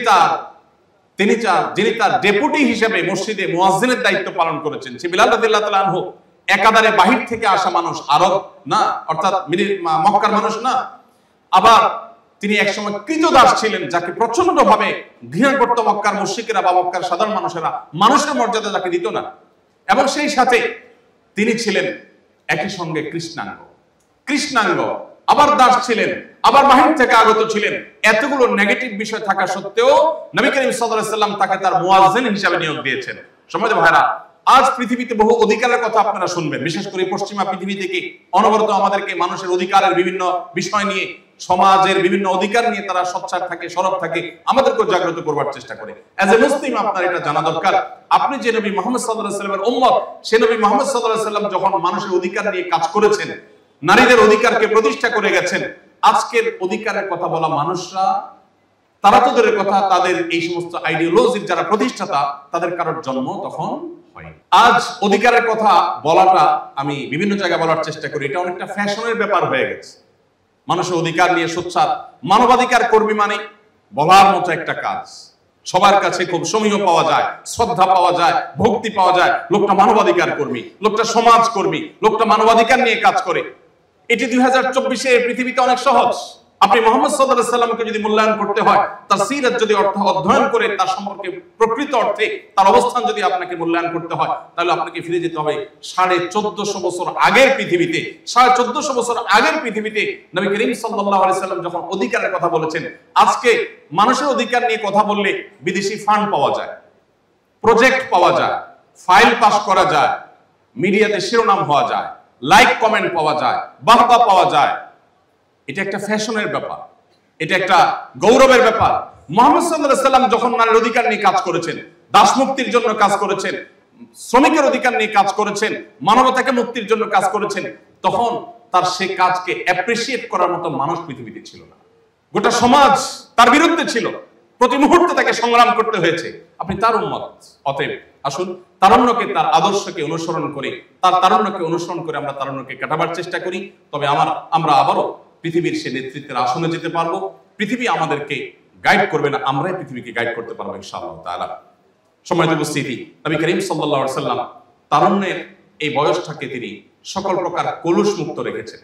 তার ডেপুটি হিসেবে মসজিদে মুয়াজ্জিনের দায়িত্ব পালন করেছেন, সে বিলাল রাদিয়াল্লাহু তাআলা আনহু, একাধারে বাহির থেকে আসা মানুষ, আরব না, অর্থাৎ মক্কার মানুষ না, আবার তিনি একসময় কৃতদাস ছিলেন, যাকে প্রচন্ড ভাবে ঘৃণা করত মক্কার মুশরিকরা বা মক্কার সাধারণ মানুষেরা, মানুষের মর্যাদা যাকে দিত না। এবং সেই সাথে তিনি ছিলেন একই সঙ্গে কৃষ্ণাঙ্গ, আবার দাস ছিলেন, আবার বাহির থেকে আগত ছিলেন। এতগুলো নেগেটিভ বিষয় থাকা সত্ত্বেও নবী করিম সাল্লাল্লাহু আলাইহি ওয়াসাল্লাম তাকে তার মুয়াজ্জিন হিসেবে নিয়োগ দিয়েছেন। সম্মানিত ভাইরা, আজ পৃথিবীতে বহু অধিকারের কথা আপনারা শুনবেন, বিশেষ করে পশ্চিমা পৃথিবী থেকে অনবরত আমাদেরকে মানুষের অধিকারের বিভিন্ন বিষয় নিয়ে, সমাজের বিভিন্ন অধিকার নিয়ে তারা সোচ্চার থাকে, সরব থাকে, আমাদেরকে জাগ্রত করবার চেষ্টা করে। এজ এ মুসলিম আপনার এটা জানা দরকার, আপনি যে নবী মুহাম্মদ সাল্লাল্লাহু আলাইহি ওয়াসাল্লামের উম্মত, সে নবী মুহাম্মদ সাল্লাল্লাহু আলাইহি ওয়াসাল্লাম যখন মানুষের অধিকার নিয়ে কাজ করেছেন, নারীদের অধিকারকে প্রতিষ্ঠা করে গেছেন, আজকের অধিকারের কথা বলা মানুষরা, তারা তো দূরের কথা, তাদের এই সমস্ত আইডিওলজির যারা প্রতিষ্ঠাতা, তাদের কারোর জন্ম তখন হয়। আজ অধিকারের কথা বলাটা আমি বিভিন্ন জায়গায় বলার চেষ্টা করি, এটা অনেকটা ফ্যাশনের ব্যাপার হয়ে গেছে। মানুষের অধিকার নিয়ে সোচ্চার মানবাধিকার কর্মী মানে বলার মতো একটা কাজ, সবার কাছে খুব সমীহ পাওয়া যায়, শ্রদ্ধা পাওয়া যায়, ভক্তি পাওয়া যায়। লোকটা মানবাধিকার কর্মী, লোকটা সমাজ কর্মী, লোকটা মানবাধিকার নিয়ে কাজ করে। এটি 2024-এ পৃথিবীতে অনেক সহজ, আপনি মুহাম্মদ সাল্লাল্লাহু আলাইহি সাল্লামকে যদি মূল্যায়ন করতে হয়, তার সিরাত যদি অধ্যয়ন করে তার সম্পর্কে প্রকৃত অর্থে তার অবস্থান যদি আপনাকে মূল্যায়ন করতে হয়, তাহলে আপনাকে ফিরে যেতে হবে 1450 বছর আগের পৃথিবীতে। 1450 বছর আগের পৃথিবীতে নবী করিম সাল্লাল্লাহু আলাইহি সাল্লাম যখন অধিকারের কথা বলেছেন, আজকে মানুষের অধিকার নিয়ে কথা বললে বিদেশি ফান্ড পাওয়া যায়, প্রজেক্ট পাওয়া যায়, ফাইল পাস করা যায়, মিডিয়াতে শিরোনাম হওয়া যায়, লাইক কমেন্ট পাওয়া যায়, বাহবা পাওয়া যায়। এটা একটা ফ্যাশনের ব্যাপার, এটা একটা গৌরবের ব্যাপার। মুহাম্মদ সাল্লাল্লাহু আলাইহি সাল্লাম যখন নারীর অধিকার নিয়ে কাজ করেছেন, দাস মুক্তির জন্য কাজ করেছেন, শ্রমিকের অধিকার নিয়ে কাজ করেছেন, মানবতাকে মুক্তির জন্য কাজ করেছেন, তখন তার সে কাজকে অ্যাপ্রিসিয়েট করার মতো মানুষ পৃথিবীতে ছিল না। গোটা সমাজ তার বিরুদ্ধে ছিল, প্রতি মুহূর্তে তাকে সংগ্রাম করতে হয়েছে। আপনি তার উম্মত, অতএব আসুন তারুণ্যকে, তার আদর্শকে অনুসরণ করে, তার তারুণ্যকে অনুসরণ করে আমরা তারুণ্যকে কাটাবার চেষ্টা করি। তবে আমরা আবারও পৃথিবীর সে নেতৃত্বের আসনে যেতে পারবো। পৃথিবী আমাদেরকে গাইড করবে না, আমরাই পৃথিবীকে গাইড করতে পারবো ইনশাআল্লাহ তাআলা। সম্মানিত উপস্থিতি, নবী করিম সাল্লাল্লাহু আলাইহি সাল্লাম তারুণ্যের এই বয়সটাকে তিনি সকল প্রকার কলুষ মুক্ত রেখেছেন।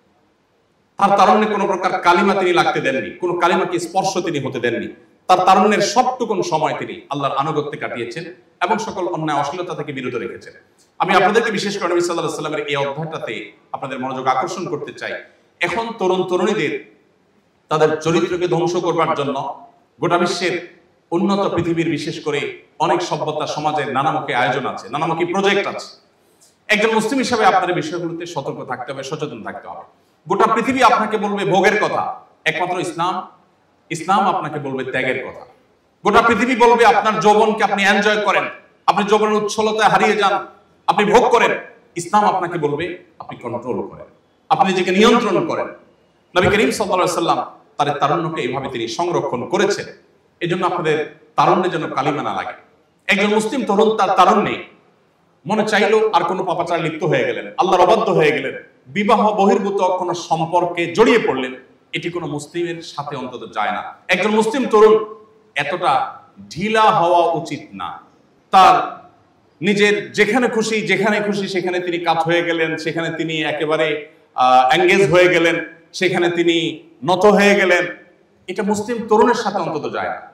তার তারুণ্যে কোনো প্রকার কালিমা তিনি লাগতে দেননি, কোনো কালিমাকে স্পর্শ তিনি হতে দেননি। তার তারুণ্যের সবটুকুন সময় তিনি আল্লাহর আনুগত্যে কাটিয়েছেন এবং সকল অন্যায় অশ্লীলতা থেকে বিরত রেখেছেন। আমি আপনাদেরকে বিশেষ করে নবী সাল্লাল্লাহু আলাইহি সাল্লামের এই অধ্যায়টাতে আপনাদের মনোযোগ আকর্ষণ করতে চাই। এখন তরুণ তরুণীদের তাদের চরিত্রকে ধ্বংস করবার জন্য গোটা বিশ্বের উন্নত পৃথিবীর বিশেষ করে অনেক সভ্যতা সমাজের নানামুখী আয়োজন আছে, নানামুখী প্রজেক্ট আছে। একজন মুসলিম হিসেবে আপনার এই বিষয়গুলোতে সতর্ক থাকতে হবে, সচেতন থাকতে হবে। গোটা পৃথিবী আপনাকে বলবে ভোগের কথা, একমাত্র ইসলাম আপনাকে বলবে ত্যাগের কথা। গোটা পৃথিবী বলবে আপনার যৌবনকে আপনি এনজয় করেন, আপনি যৌবনের উচ্ছলতায় হারিয়ে যান, আপনি ভোগ করেন। ইসলাম আপনাকে বলবে আপনি কন্ট্রোল করেন, আপনি নিজেকে নিয়ন্ত্রণ করেন। নবী করিম সাল্লাল্লাহু আলাইহি সাল্লাম তার তারুণ্যকে এইভাবে তিনি সংরক্ষণ করেছেন। এই জন্য আপনাদের তারুণ্যের জন্য কালিমা না লাগে। একজন মুসলিম তরুণ তার তারুণ্যে মনে চাইলো আর কোনো পাপাচারে লিপ্ত হয়ে গেলেন, আল্লাহর অবাধ্য হয়ে গেলেন, বিবাহ বহির্ভূত কোনো সম্পর্কে জড়িয়ে পড়লেন, এটি কোনো মুসলিমের সাথে অন্তত যায় না। একজন মুসলিম তরুণ এতটা ঢিলা হওয়া উচিত না। তার নিজের যেখানে খুশি সেখানে তিনি কাত হয়ে গেলেন, সেখানে তিনি একেবারে এঙ্গেজ হয়ে গেলেন, সেখানে তিনি নত হয়ে গেলেন, এটা মুসলিম তরুণের সাথে অন্তত যায় না।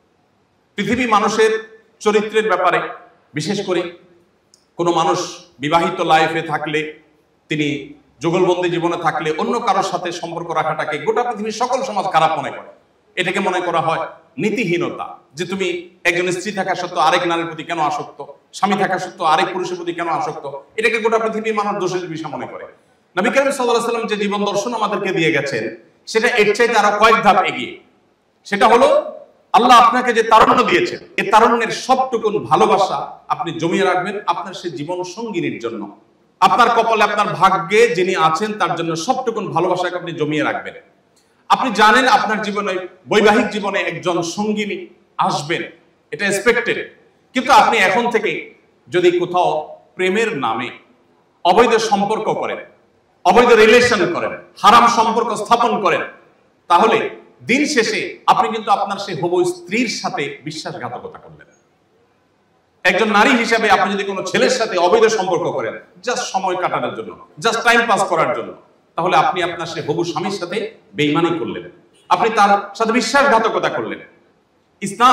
পৃথিবী মানুষের চরিত্রের ব্যাপারে, বিশেষ করে কোনো মানুষ বিবাহিত লাইফে থাকলে, তিনি যুগলবন্দি জীবনে থাকলে অন্য কারোর সাথে সম্পর্ক রাখাটাকে গোটা পৃথিবীর সকল সমাজ খারাপ মনে করে। এটাকে মনে করা হয় নীতিহীনতা, যে তুমি একজন স্ত্রী থাকা সত্ত্বেও আরেক নারীর প্রতি কেন আসক্ত, স্বামী থাকা সত্ত্বেও আরেক পুরুষের প্রতি কেন আসক্ত, এটাকে গোটা পৃথিবীর মানুষ দোষের বিষয় মনে করে। নবী করিম সাল্লাল্লাহু আলাইহি সাল্লাম যে জীবন দর্শন আমাদেরকে দিয়ে গেছেন, সেটা এর চাইতে আরো কয়েক ধাপ এগিয়ে। সেটা হলো আল্লাহ আপনাকে যে তারুণ্য দিয়েছেন, এই তারুণ্যের সবটুকুন ভালোবাসা আপনি জমিয়ে রাখবেন আপনার সে জীবন সঙ্গিনীর জন্য। আপনার কপালে, আপনার ভাগ্যে যিনি আছেন তার জন্য সবটুকুন ভালোবাসাকে আপনি জমিয়ে রাখবেন। আপনি জানেন আপনার জীবনে, বৈবাহিক জীবনে একজন সঙ্গিনী আসবেন, এটা এক্সপেক্টেড। কিন্তু আপনি এখন থেকে যদি কোথাও প্রেমের নামে অবৈধ সম্পর্ক করেন, অবৈধ রিলেশন করেন, হারাম সম্পর্ক স্থাপন করেন, তাহলে দিন শেষে আপনি কিন্তু আপনার সেই হবু স্ত্রীর সাথে বিশ্বাসঘাতকতা করলেন। একজন নারী হিসেবে আপনি যদি কোনো ছেলের সাথে অবৈধ সম্পর্ক করেন জাস্ট সময় কাটানোর জন্য, জাস্ট টাইম পাস করার জন্য, তাহলে আপনি আপনার সেই হবু স্বামীর সাথে বেঈমানি করলেন, আপনি তার সাথে বিশ্বাসঘাতকতা করলেন। ইসলাম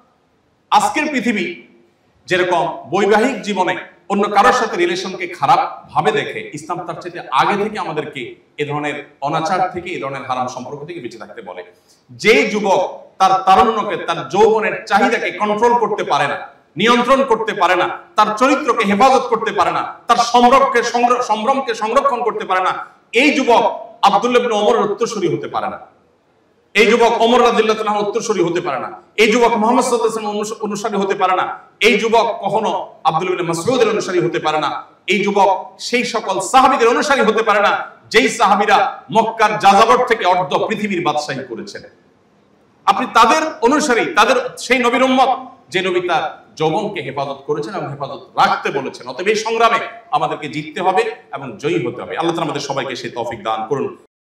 আজকের পৃথিবী যেরকম বৈবাহিক জীবনে অন্য কারোর সাথে রিলেশনকে খারাপ ভাবে দেখে, ইসলাম তার চাইতে আগে থেকে আমাদেরকে এ ধরনের অনাচার থেকে, এ ধরনের হারাম সম্পর্ক থেকে বেঁচে থাকতে বলে। যে যুবক তার তারুণ্যকে, তার যৌবনের চাহিদাকে কন্ট্রোল করতে পারে না, নিয়ন্ত্রণ করতে পারে না, তার চরিত্রকে হেফাজত করতে পারে না, তার সম্ভ্রমকে সংরক্ষণ করতে পারে না, এই যুবক আব্দুল্লাহ ইবনে ওমরের উত্তরসূরি হতে পারে না। এই যুবক ওমর রাদিয়াল্লাহু তাআলার উত্তরসূরি হতে পারে না। এই যুবক মুহাম্মদ সাল্লাল্লাহু আলাইহি ওয়াসাল্লামের অনুসারী হতে পারে না। এই যুবক কখনো আব্দুল্লাহ ইবনে মাসউদের অনুসারী হতে পারে না। এই যুবক সেই সকল সাহাবীদের অনুসারী হতে পারে না যেই সাহাবীরা মক্কার যাযাবর থেকে অর্ধ পৃথিবীর বাদশাহী করেছেন। আপনি তাদের অনুসারী, তাদের সেই নবীর উম্মত যে নবী তার যৌবনকে হেফাজত করেছেন এবং হেফাজত রাখতে বলেছেন। অতএব এই সংগ্রামে আমাদেরকে জিততে হবে এবং জয়ী হতে হবে। আল্লাহ তাআলা আমাদের সবাইকে সেই তৌফিক দান করুন।